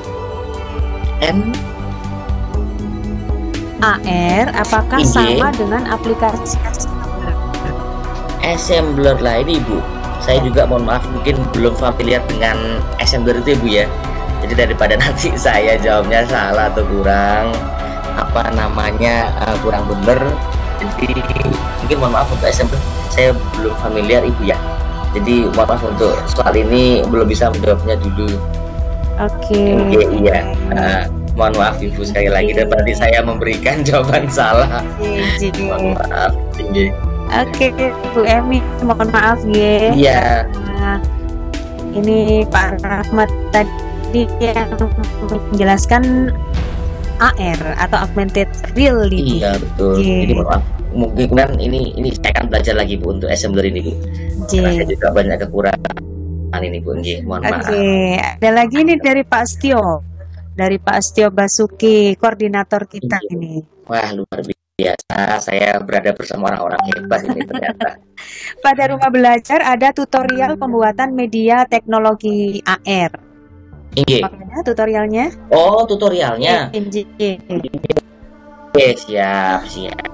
AR apakah Iya. sama dengan aplikasi Assembler? Assembler lah ini Bu. Saya juga mohon maaf mungkin belum familiar dengan Assembler itu ya Bu ya. Jadi daripada nanti saya jawabnya salah atau kurang apa namanya kurang bener, jadi mungkin mohon maaf untuk Assembler saya belum familiar Ibu ya. Jadi mohon maaf untuk soal ini belum bisa menjawabnya dulu. Oke. Oke, iya. Mohon maaf Ibu sekali lagi dan berarti saya memberikan jawaban salah. Jadi, Mohon maaf. Tinggi. oke, Bu Emi, mohon maaf ya. Iya. Nah, ini Pak Rahmat tadi yang menjelaskan AR atau augmented reality. Iya betul. Oke. Jadi mohon maaf. Mungkin ini saya akan belajar lagi Bu untuk Assembler ini Bu. Karena saya juga banyak kekurangan ini Bu. Mohon maaf. Oke, ada lagi nih dari Pak Astio. Dari Pak Astio Basuki, koordinator kita Iya. ini. Wah luar biasa. Saya berada bersama orang-orang hebat ini ternyata. Pada rumah belajar ada tutorial pembuatan media teknologi AR. Iya. Makanya tutorialnya? Oh tutorialnya. Oke siap.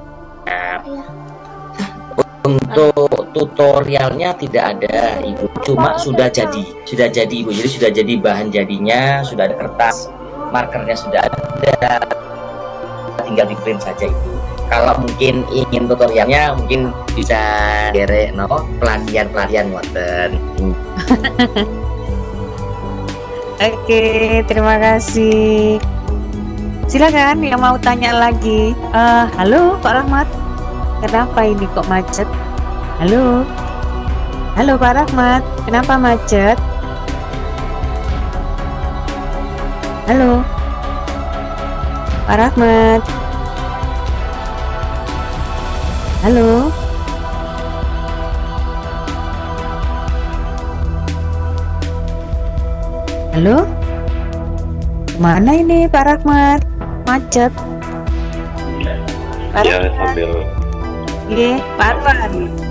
Untuk tutorialnya tidak ada Ibu, cuma sudah jadi Ibu. Jadi sudah jadi bahan jadinya, sudah ada kertas, markernya sudah ada, tinggal di print saja Ibu. Kalau mungkin ingin tutorialnya mungkin bisa derek pelatihan ngoten. Oke, terima kasih. Silakan yang mau tanya lagi. Halo Pak Rahmat, kenapa ini kok macet? Halo, halo Pak Rahmat, kenapa macet? Halo, Pak Rahmat. Halo. Halo? Mana ini Pak Rahmat? Macet. Pak Ya, Rahmat. sambil Iya, Pak Anwar.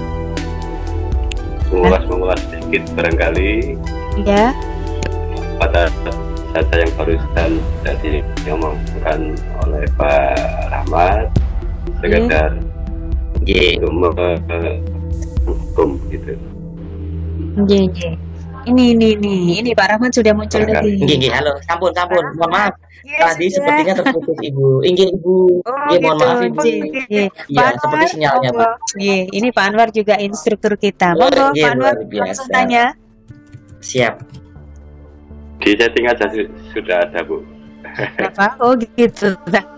mengulas sedikit barangkali Ya. pada data yang barusan tadi diomongkan oleh Pak Rahmat sekedar Iya. untuk menghukum gitu. Iya. Ini Pak Rahmat sudah muncul lagi. Nggih, halo. Sampun. Mohon maaf. Yes, Tadi ya. sepertinya terputus Ibu. Ibu. Oh, Iya, mohon gitu. maaf Ibu. Iya. Iya, seperti sinyalnya, monggo. Iya, ini Pak Anwar juga instruktur kita. Monggo Iya, Pak Anwar luar biasa. langsung tanya. Siap. Di setting aja sudah ada Bu. Apa? Oh gitu.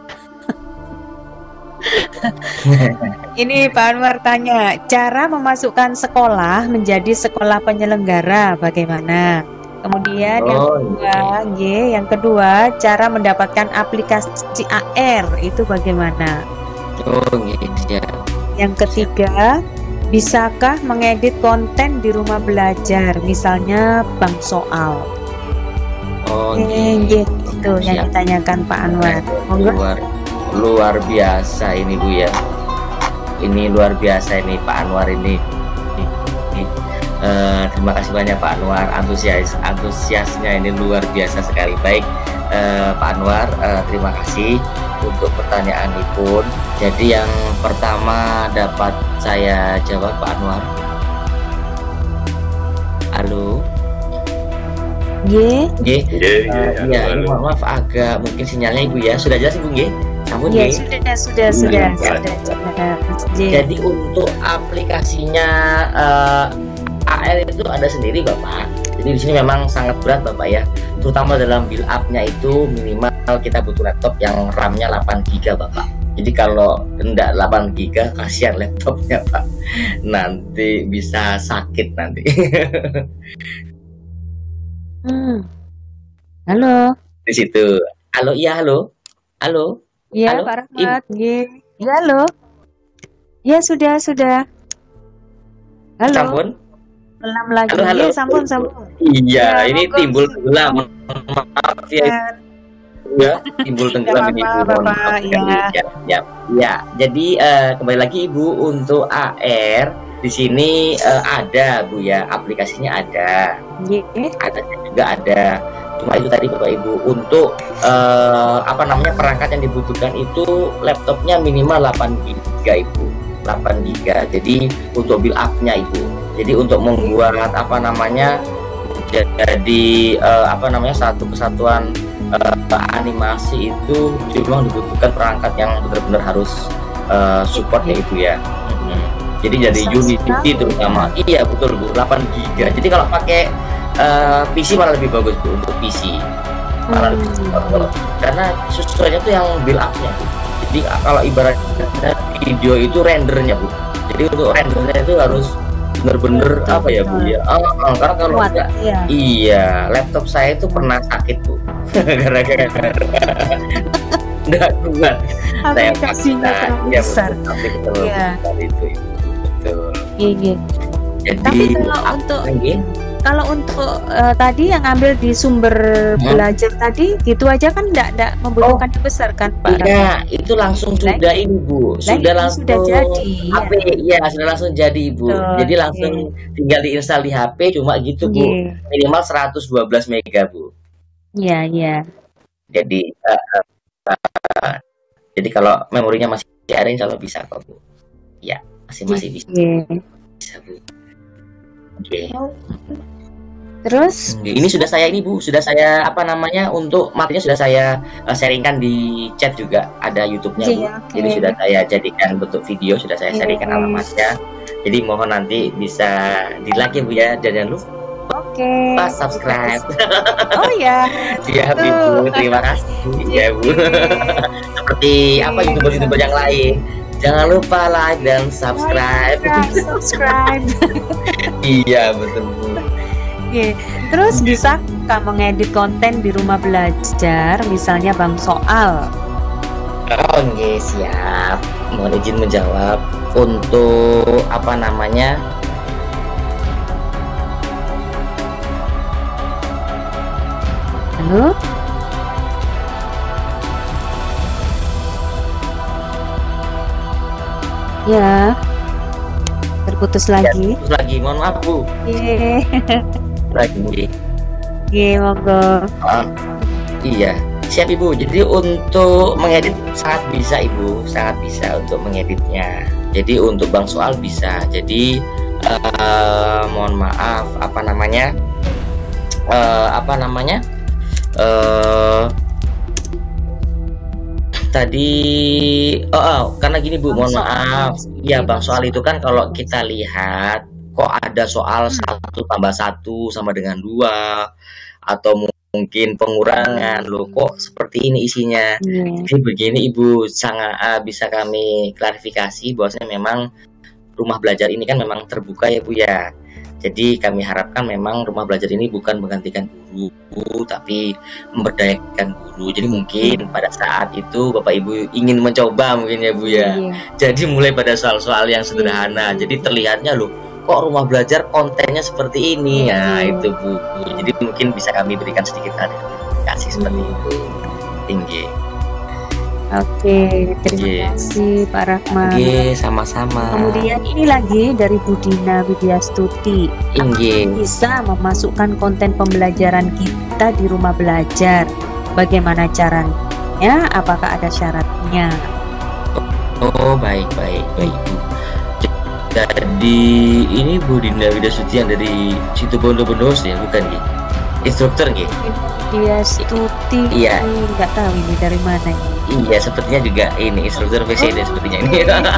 Ini Pak Anwar tanya, cara memasukkan sekolah menjadi sekolah penyelenggara bagaimana? Kemudian yang kedua, cara mendapatkan aplikasi AR itu bagaimana? Oh, gitu ya. Yang ketiga, bisakah mengedit konten di rumah belajar, misalnya bank soal? Oh, Itu yang ditanyakan Pak Anwar. Monggo. Luar biasa ini Bu ya. ini luar biasa ini Pak Anwar ini. Terima kasih banyak Pak Anwar, antusiasnya ini luar biasa sekali. Baik Pak Anwar, terima kasih untuk pertanyaan pun. Jadi yang pertama dapat saya jawab Pak Anwar. Halo. Ye. Ya, ini mohon maaf agak mungkin sinyalnya Ibu ya. Sudah jelas Ibu nggih? Sampun Ya, nggih? sudah. Jadi untuk aplikasinya AR itu ada sendiri Bapak. Jadi di sini memang sangat berat Bapak ya. Terutama dalam build up-nya itu minimal kita butuh laptop yang RAM-nya 8 GB Bapak. Jadi kalau enggak 8 GB kasihan laptopnya Pak. Nanti bisa sakit nanti. Halo. Di situ. Halo, iya halo. Halo. Ya, Halo, Pak Rahmat. Ya, halo. Ya, sudah. Halo. Sampun. Kelam lagi. Halo. Ya, sampun. Iya, Ya, ini monggo. timbul tenggelam. Maaf ya. Ya, timbul tenggelam ini. apa-apa, Mohon Bapak, maaf sekali. Ya. Jadi kembali lagi Ibu untuk AR di sini ada Bu ya, aplikasinya ada. Ada juga ada. Cuma itu tadi Bapak Ibu untuk perangkat yang dibutuhkan itu laptopnya minimal 8 GB Ibu. 8 GB. Jadi untuk build up-nya Ibu. Jadi untuk membuat jadi satu kesatuan animasi itu memang dibutuhkan perangkat yang benar-benar harus support ya Ibu ya. Jadi dari Unity terutama. Iya betul Bu, 8 GB. Jadi kalau pakai PC malah lebih bagus Bu, untuk PC. Malah lebih bagus. Karena sesuainya tuh yang build up-nya Bu. Jadi kalau ibaratnya video itu rendernya Bu. Jadi untuk rendernya itu harus bener-bener apa ya Bu ya. Karena kalau enggak, iya laptop saya itu pernah sakit Bu. Gara-gara enggak kuat. Aplikasinya terlalu besar. Iya. Itu betul. Iya. Jadi Tapi kalau untuk tadi yang ambil di sumber belajar tadi gitu aja kan enggak membutuhkan yang besar kan Pak? Iya, itu langsung sudah ini Bu. Sudah jadi. HP, iya sudah langsung jadi Bu. Jadi langsung tinggal diinstal di HP cuma gitu Bu. Minimal 112 mega Bu. Iya. Jadi jadi kalau memorinya masih ada insya Allah bisa kok Bu. Ya, masih bisa. Bisa Bu. Oke. Terus ini sudah saya untuk materinya sudah saya sharingkan di chat juga, ada YouTube-nya Bu. Jadi sudah saya jadikan bentuk video, sudah saya sharingkan alamatnya. Jadi mohon nanti bisa di-like ya Bu ya, dan jangan lupa subscribe. Oh ya. Siap Ibu, terima kasih ya Bu. Seperti YouTuber yang lain. Jangan lupa like dan subscribe. Iya betul Bu. Terus bisa kamu ngedit konten di rumah belajar, misalnya Bang Soal. Oke, siap. Mohon izin menjawab untuk Halo? Ya. Terputus lagi. Mohon maaf Bu. Lagi. Monggo. Iya, siap Ibu. Jadi untuk mengedit sangat bisa Ibu, sangat bisa untuk mengeditnya. Jadi untuk Bang Soal bisa. Jadi mohon maaf karena gini Bu, mohon maaf. Ya Bang Soal itu kan kalau kita lihat kok ada soal 1 tambah 1 sama dengan 2 atau mungkin pengurangan loh, kok seperti ini isinya. Jadi begini Ibu, sangat bisa kami klarifikasi bahwasanya memang rumah belajar ini kan memang terbuka ya Bu ya. Jadi kami harapkan memang rumah belajar ini bukan menggantikan guru, tapi memberdayakan guru. Jadi mungkin pada saat itu Bapak Ibu ingin mencoba mungkin ya Bu ya. Jadi mulai pada soal-soal yang sederhana. Jadi terlihatnya loh, kok rumah belajar kontennya seperti ini. Nah itu Bu. Jadi mungkin bisa kami berikan sedikit klarifikasi seperti itu. Tinggi. Oke, terima kasih Pak Rahman. Oke, sama-sama. Kemudian ini lagi dari Budina Widyastuti. Inggih. Bisa memasukkan konten pembelajaran kita di rumah belajar. Bagaimana caranya? Apakah ada syaratnya? Oh, baik Bu. Jadi ini Budina Widyastuti yang dari situ Bondo ya, bukan ya? Instruktur nggih. Widyastuti. Iya. Nggak tahu ini dari mana ini. Iya, sepertinya juga ini instruktur VCD sepertinya ini.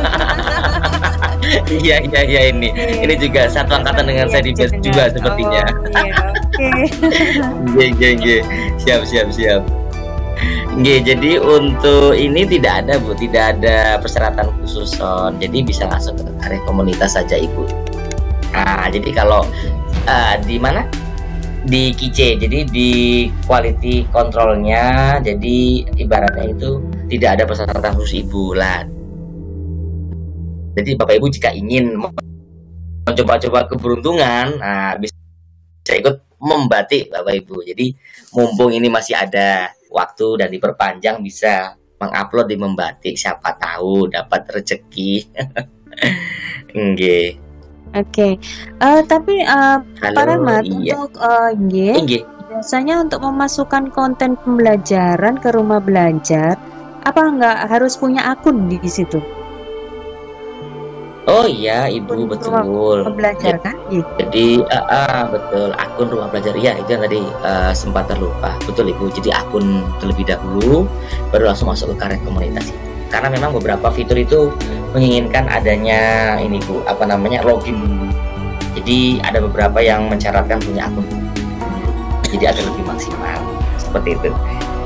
Iya ini. Ini juga satu angkatan dengan saya di batch 2 sepertinya. Oke. Siap. Nggih, jadi untuk ini tidak ada Bu, tidak ada persyaratan khusus Son. Jadi bisa langsung ke area komunitas saja Ibu. Nah, jadi kalau di mana? Di KIC, jadi di quality controlnya, jadi ibaratnya itu tidak ada persyaratan khusus Ibu lah. Jadi Bapak Ibu jika ingin mencoba-coba keberuntungan, nah bisa ikut membatik Bapak Ibu. Jadi mumpung ini masih ada waktu dan diperpanjang, bisa mengupload di membatik, siapa tahu dapat rezeki. Nggih. Oke, tapi Pak Rahmat, iya. untuk biasanya untuk memasukkan konten pembelajaran ke rumah belajar, apa nggak harus punya akun di situ? Oh iya Ibu, betul. Rumah belajar kan? Jadi betul, akun rumah belajar. Iya, itu yang tadi sempat terlupa. Betul Ibu, jadi akun terlebih dahulu, baru langsung masuk ke karya komunitas itu. Karena memang beberapa fitur itu menginginkan adanya ini Bu, login dulu. Jadi ada beberapa yang mensyaratkan punya akun dulu. Jadi agar lebih maksimal. Seperti itu.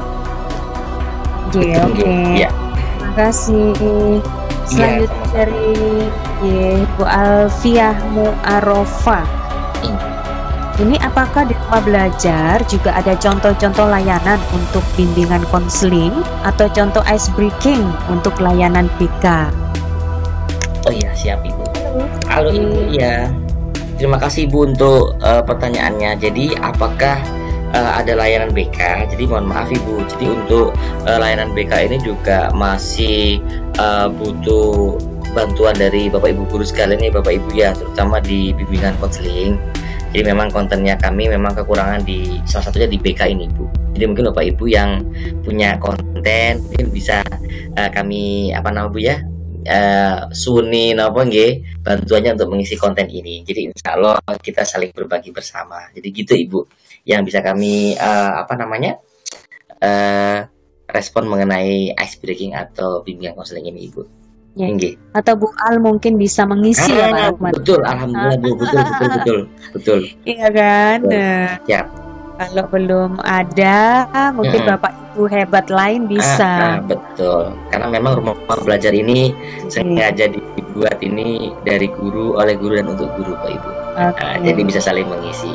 Oke. Ya. Terima kasih. Selanjutnya dari Bu Alfiah Mu'arofa. Ini apakah di rumah belajar juga ada contoh-contoh layanan untuk bimbingan konseling atau contoh ice breaking untuk layanan BK? Oh iya, siap Ibu. Halo Ibu, ya. Terima kasih Ibu untuk pertanyaannya. Jadi apakah ada layanan BK? Jadi mohon maaf Ibu. Jadi untuk layanan BK ini juga masih butuh bantuan dari Bapak Ibu guru sekalian nih Bapak Ibu ya, terutama di bimbingan konseling. Jadi memang kontennya kami memang kekurangan di salah satunya di BK ini Bu. Jadi mungkin Bapak Ibu yang punya konten mungkin bisa kami Bu ya, suni bantuannya untuk mengisi konten ini. Jadi insya Allah kita saling berbagi bersama. Jadi gitu Ibu yang bisa kami respon mengenai ice breaking atau bimbingan konseling ini Ibu. Ya. Atau Bu Al mungkin bisa mengisi ya Pak Rahmat. Betul, alhamdulillah Bu, betul. Iya kan? Ya. Kalau belum ada, mungkin Bapak Ibu hebat lain bisa. Betul, karena memang rumah belajar ini sengaja dibuat ini dari guru, oleh guru dan untuk guru Pak Ibu. Jadi bisa saling mengisi.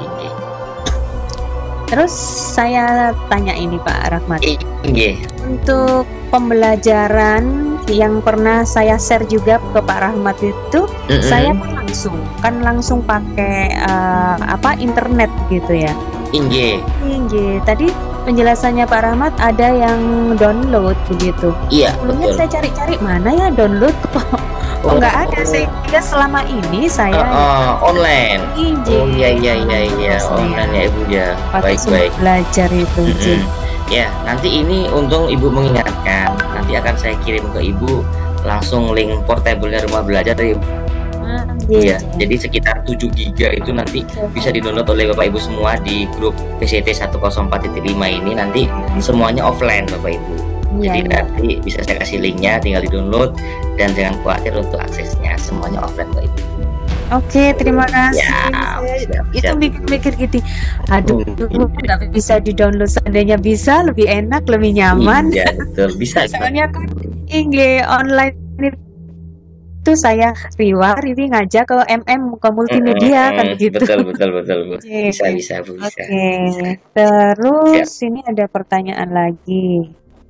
Terus saya tanya ini Pak Rahmat. Untuk pembelajaran yang pernah saya share juga ke Pak Rahmat itu, saya kan langsung pakai internet gitu ya. Tadi penjelasannya Pak Rahmat ada yang download begitu. Iya. Sebelumnya saya cari-cari mana ya download kok nggak ada, sehingga selama ini saya online. Iya online ya Ibu ya. Baik. Belajar itu. Ya, nanti ini untung Ibu mengingatkan. Nanti akan saya kirim ke Ibu langsung link portable-nya rumah belajar dari Iya, jadi sekitar 7 GB itu nanti bisa di-download oleh Bapak Ibu semua di grup PCT 104.5 ini. Nanti semuanya offline Bapak Ibu. Jadi nanti bisa saya kasih linknya, tinggal di-download dan jangan khawatir untuk aksesnya, semuanya offline Bapak Ibu. Oke, terima kasih. Itu mikir gitu. Aduh, nggak bisa di-download. Seandainya bisa, lebih enak, lebih nyaman. Iya, betul. Bisa. Soalnya kan online itu saya reward ini ngajak ke ke multimedia kan begitu. Betul. Bisa. Oke. Terus ini ada pertanyaan lagi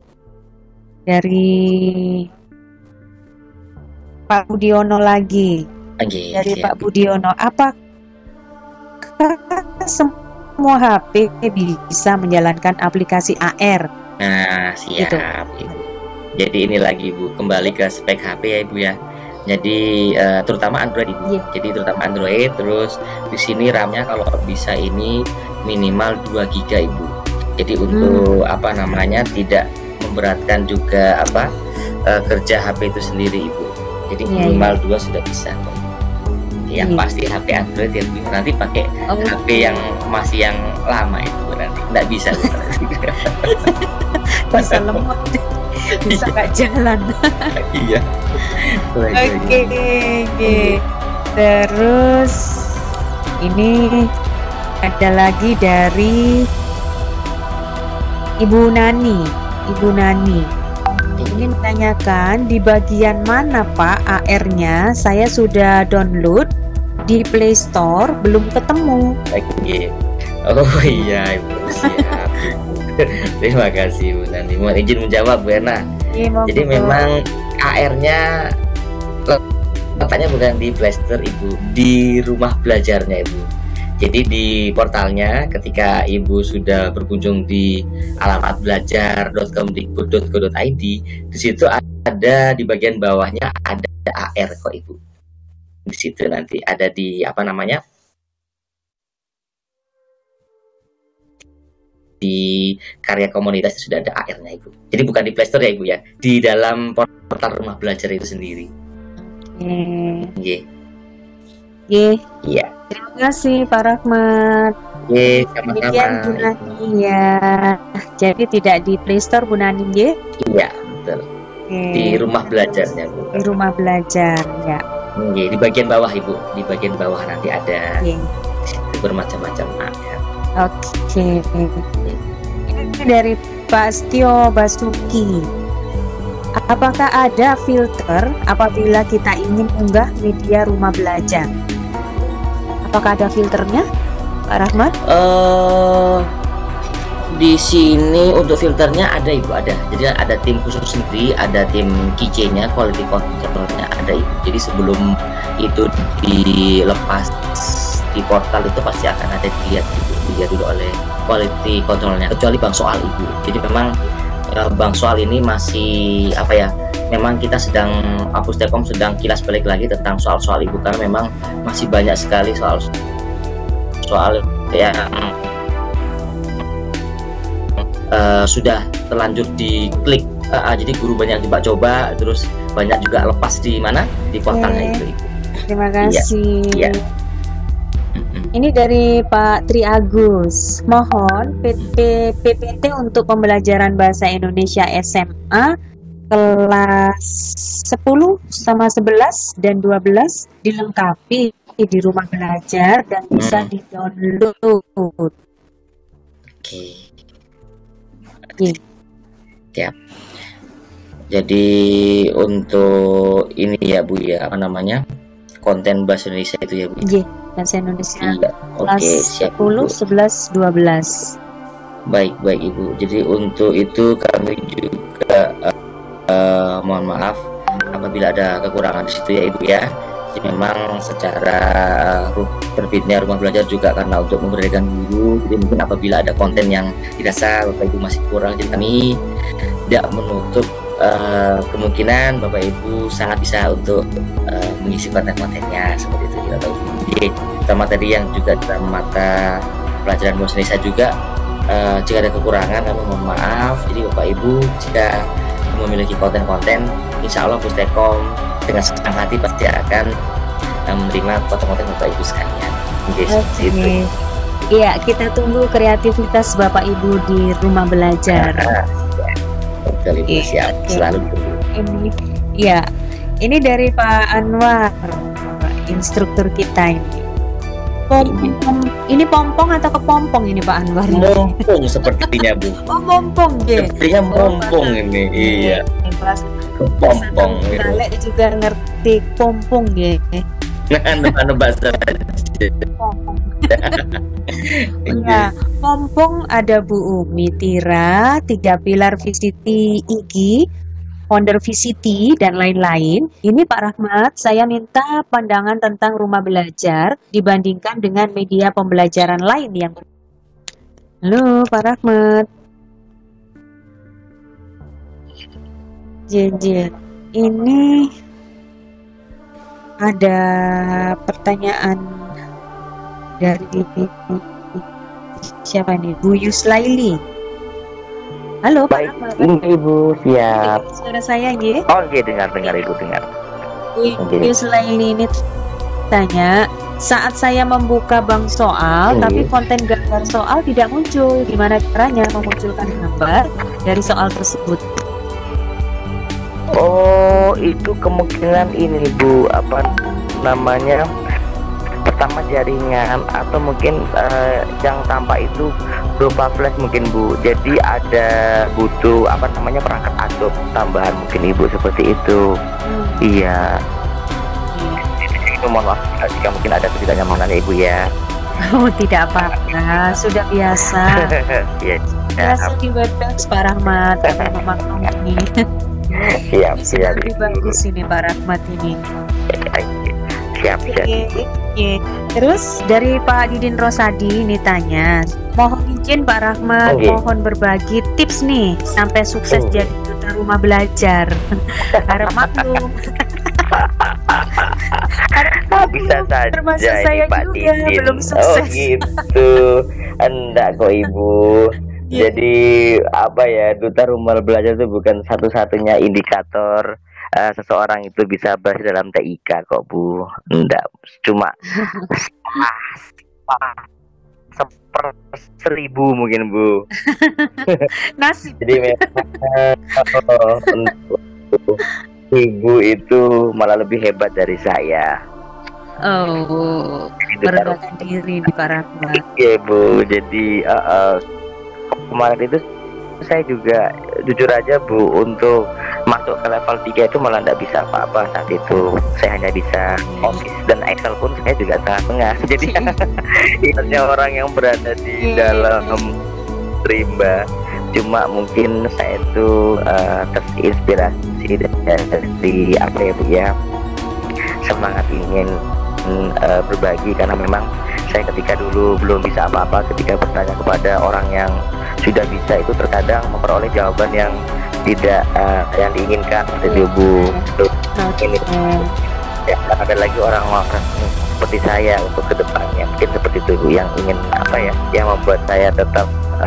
dari Pak Budiono lagi. Pak Budiono, apakah semua HP bisa menjalankan aplikasi AR? Nah, siap. Gitu. Jadi ini lagi Ibu, kembali ke spek HP ya Ibu ya. Jadi terutama Android Ibu. Jadi terutama Android, terus di sini RAM-nya kalau bisa ini minimal 2 GB Ibu. Jadi untuk apa namanya tidak memberatkan juga apa kerja HP itu sendiri Ibu. Jadi minimal 2 sudah bisa. Yang pasti HP Android ya Bu. Nanti pakai HP yang masih yang lama itu nanti nggak bisa. Bisa lemot. Bisa nggak jalan. Iya. Oke. Terus ini ada lagi dari Ibu Nani. Ini menanyakan di bagian mana Pak AR-nya? Saya sudah download di Play Store, belum ketemu. Oke. Oh iya Ibu, siap. Terima kasih Bu Nani. Mohon izin menjawab Bu Ena. Jadi memang AR-nya letaknya bukan di Play Store Ibu, di rumah belajarnya Ibu. Jadi di portalnya ketika Ibu sudah berkunjung di alamat belajar.kemdikbud.go.id, di situ ada di bagian bawahnya ada AR kok Ibu. Di situ nanti ada di apa namanya? Di karya komunitas sudah ada AR-nya Ibu. Jadi bukan di Play Store ya Ibu ya, di dalam portal rumah belajar itu sendiri. Iya. Terima kasih Pak Rahmat. Sama-sama. Bu Nani ya. Jadi tidak di Play Store Bu Nani ya? Iya betul. Di rumah belajarnya Bu. Di rumah belajar ya. Di bagian bawah Ibu, di bagian bawah nanti ada bermacam-macam AR. Oke. Ini dari Pak Stio Basuki. Apakah ada filter apabila kita ingin unggah media rumah belajar? Apakah ada filternya, Pak Rahmat? Di sini untuk filternya ada Ibu, ada. Jadi ada tim khusus sendiri, ada tim QC-nya, quality control-nya ada Ibu. Jadi sebelum itu dilepas di portal itu pasti akan ada dilihat dulu oleh quality controlnya, kecuali Bang Soal Ibu. Jadi memang Bang Soal ini masih apa ya, memang kita sedang Apus Telkom sedang kilas balik lagi tentang soal-soal Ibu, karena memang masih banyak sekali soal yang sudah terlanjur diklik. Jadi guru banyak coba, terus banyak juga lepas di mana di portalnya itu Ibu. Terima kasih. Iya. Ini dari Pak Tri Agus. Mohon PPT untuk pembelajaran bahasa Indonesia SMA kelas 10 sama 11 dan 12 dilengkapi di rumah belajar dan bisa di-download. Siap. Jadi untuk ini ya Bu ya, apa namanya? Konten bahasa Indonesia itu ya Bu. Bahasa Indonesia. Iya. Oke, siap. 10, 11, 12. Baik Ibu. Jadi untuk itu kami juga mohon maaf apabila ada kekurangan di situ ya Ibu ya. Jadi memang secara terbitnya rumah belajar juga karena untuk memberikan guru, jadi mungkin apabila ada konten yang dirasa Bapak Ibu masih kurang, jadi kami tidak menutup kemungkinan Bapak Ibu sangat bisa untuk mengisi konten-kontennya seperti itu ya Bapak Ibu. Jadi sama tadi yang juga dalam mata pelajaran bahasa Indonesia juga jika ada kekurangan kami mohon maaf. Jadi Bapak Ibu jika memiliki konten-konten, insya Allah Pustekom dengan senang hati pasti akan menerima konten-konten Bapak Ibu sekalian. Iya, kita tunggu kreativitas Bapak Ibu di rumah belajar. Betul Ibu, siap. Selalu tunggu. Ini dari Pak Anwar, instruktur kita ini. Ini pompong atau kepompong ini Pak Anwar? Mompong sepertinya Bu. Mompong ya. Sepertinya mompong ini. Iya. Kepompong. Kalian juga ngerti pompong ya. Anu bahasa. Nah, pompong ada Bu Umi Tira, 3 pilar VCT IG, founder VCT dan lain-lain. Ini Pak Rahmat, saya minta pandangan tentang rumah belajar dibandingkan dengan media pembelajaran lain yang. Halo Pak Rahmat. JJ. Ini ada pertanyaan dari siapa nih? Bu Yuslaili. Halo, Pak Baik, Rahmat. ini Ibu siap. Suara saya, Ye. Oh, oke, dengar Ibu dengar. Bu Yuslaili ini tanya, saat saya membuka bank soal, tapi konten gambar soal tidak muncul. Gimana caranya memunculkan gambar dari soal tersebut? Oh, itu kemungkinan ini Bu, apa namanya? Pertama jaringan atau mungkin yang tampak itu berupa flash mungkin Bu. Jadi ada butuh apa namanya perangkat Adobe tambahan mungkin Ibu seperti itu. Iya. Itu mohon maaf jika mungkin ada ketidaknyamanan ya Ibu ya. Oh, tidak apa-apa, sudah biasa. Iya. Biasa di Webex Pak Rahmat, karena memaklum ini. Siap, Sudah siap. lebih bagus ini Pak Rahmat ini. Siap, siap. Oke. Terus dari Pak Didin Rosadi ini tanya, mohon izin Pak Rahmat, Oke. mohon berbagi tips nih sampai sukses jadi duta rumah belajar. Harap maklum. Bisa saja termasuk ini saya Pak juga Didin. belum Oh sukses. gitu. Enggak kok Ibu. Iya. Jadi apa ya, duta rumah belajar itu bukan satu-satunya indikator seseorang itu bisa berhasil dalam TIK kok Bu. Enggak, cuma seribu mungkin Bu. Nasib. Jadi memang untuk Ibu itu malah lebih hebat dari saya. Oh, merendahkan diri di Pak Rahmat. Iya Bu, jadi kemarin itu saya juga jujur aja Bu, untuk masuk ke level 3 itu malah tidak bisa apa-apa saat itu. Saya hanya bisa Office dan Excel pun saya juga tengah-tengah. Jadi ibaratnya orang yang berada di dalam rimba. Cuma mungkin saya itu terinspirasi dari apa ya Bu ya, semangat ingin berbagi, karena memang saya ketika dulu belum bisa apa-apa, ketika bertanya kepada orang yang sudah bisa itu terkadang memperoleh jawaban yang tidak yang diinginkan dari Bu. Ini ya, ada lagi orang-orang seperti saya untuk kedepannya mungkin seperti itu Bu, yang ingin apa ya, yang membuat saya tetap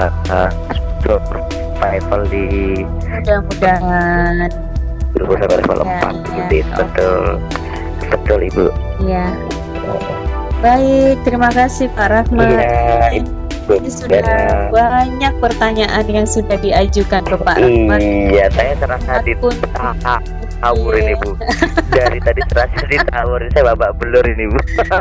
survival di Mudah-mudahan. level 4 gitu. Betul Ibu. Ya. Baik, terima kasih Pak Rahmat. Iya, Ini sudah banyak pertanyaan yang sudah diajukan ke Pak Rahmat. Iya, saya terasa ditawur ini Bu. Dari tadi terasa ditawur, saya babak belur ini Bu.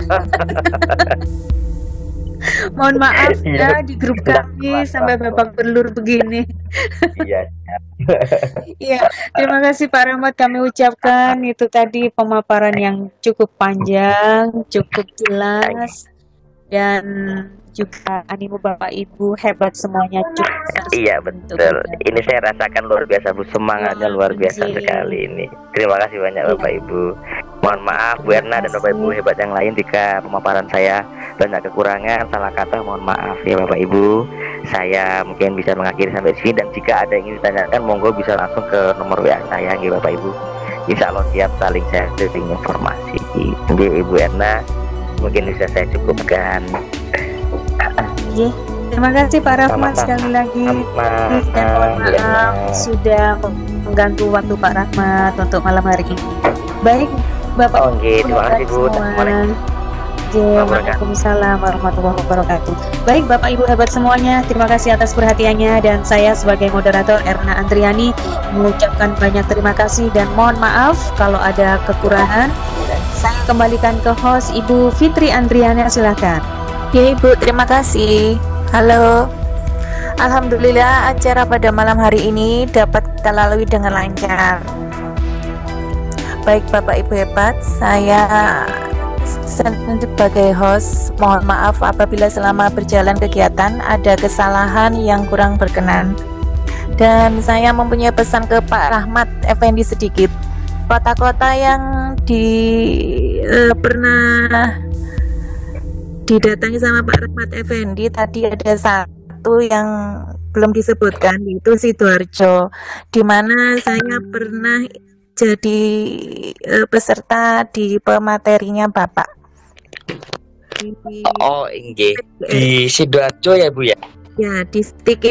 Mohon maaf ya di grup kami sampai babak belur begini. Iya. Iya, terima kasih Pak Rahmat, kami ucapkan itu tadi pemaparan yang cukup panjang, cukup jelas, dan juga animo Bapak Ibu hebat semuanya, cukup besar. Iya betul. Ini saya rasakan luar biasa Bu, semangatnya luar biasa sekali ini. Terima kasih banyak Bapak Ibu. Mohon maaf Bu Erna dan Bapak Ibu hebat yang lain jika pemaparan saya banyak kekurangan, salah kata, mohon maaf ya Bapak Ibu. Saya mungkin bisa mengakhiri sampai sini, dan jika ada yang ingin ditanyakan monggo bisa langsung ke nomor WA saya ya Bapak Ibu. Insya Allah siap saling sharing informasi. Jadi Ibu Erna mungkin bisa saya cukupkan. Iya, terima kasih Pak Rahmat sekali lagi. Dan mohon maaf sudah mengganggu waktu Pak Rahmat untuk malam hari ini. Baik Bapak Ibu, terima kasih Bu. Waalaikumsalam warahmatullahi wabarakatuh. Baik Bapak Ibu hebat semuanya, terima kasih atas perhatiannya, dan saya sebagai moderator Erna Andriani mengucapkan banyak terima kasih dan mohon maaf kalau ada kekurangan. Saya kembalikan ke host Ibu Fitri Andriana, silakan. Ya Ibu, terima kasih. Halo. Alhamdulillah acara pada malam hari ini dapat kita lalui dengan lancar. Baik Bapak Ibu hebat, saya sebagai host mohon maaf apabila selama berjalan kegiatan ada kesalahan yang kurang berkenan. Dan saya mempunyai pesan ke Pak Rahmat Effendi sedikit. Kota-kota yang pernah didatangi sama Pak Rahmat Effendi tadi, ada satu yang belum disebutkan, itu Sidoarjo, di mana saya pernah jadi peserta di pematerinya Bapak. Oh, inggih. Di Sidoarjo ya, Bu ya? Ya, di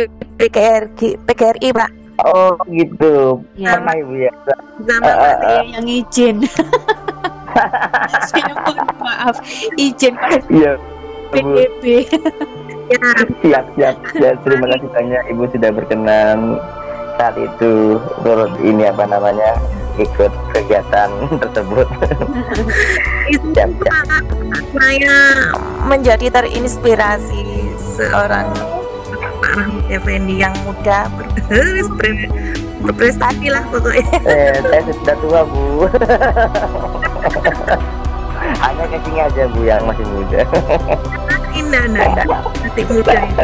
PGRI Pak. Oh gitu, Ya. pernah Ibu ya. Sama Saya yang izin. Saya mohon maaf, izin Iya, Bu. PDB. ya, Siap. Ya, terima kasih banyak Ibu sudah berkenan saat itu turut ini apa namanya ikut kegiatan tersebut. Siap. saya menjadi terinspirasi seorang Pak Rahmat Effendi yang muda berprestasi lah pokoknya. Saya sudah tua Bu. Hanya kecing aja Bu yang masih muda. Indah, masih muda ini.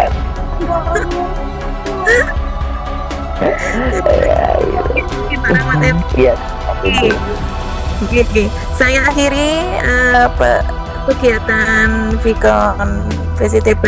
Pak Rahmat Effendi. Iya. Oke. Saya akhiri kegiatan Vicon VCT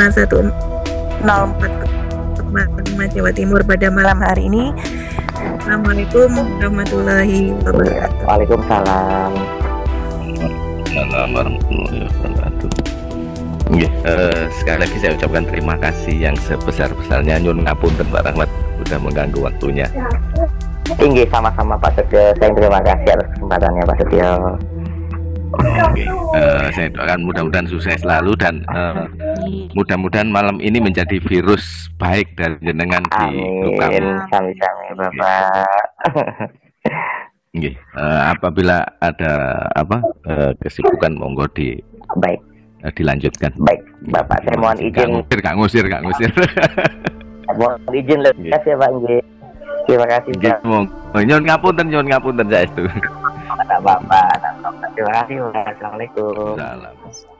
51045 Jawa Timur pada malam hari ini. Assalamualaikum warahmatullahi wabarakatuh. Waalaikumsalam. Assalamualaikum warahmatullahi wabarakatuh. Nggih, sekali lagi saya ucapkan terima kasih yang sebesar-besarnya. Nyun ngapunten Pak Rahmat sudah mengganggu waktunya. Tinggi sama-sama Pak Setio. Saya terima kasih atas kesempatannya Pak Setio. Oke, saya doakan mudah-mudahan sukses selalu dan mudah-mudahan malam ini menjadi virus baik dari jenengan di grup kami. Amin. Sami-sami Bapak. Nggih, apabila ada kesibukan monggo Baik. dilanjutkan. Baik, Bapak, saya mohon izin. Gak ngusir. Mohon izin lekas ya Pak. Nggih. Terima kasih Pak. Nyun ngapunten saestu. Bapak. Terima kasih Pak. Assalamualaikum. Salam.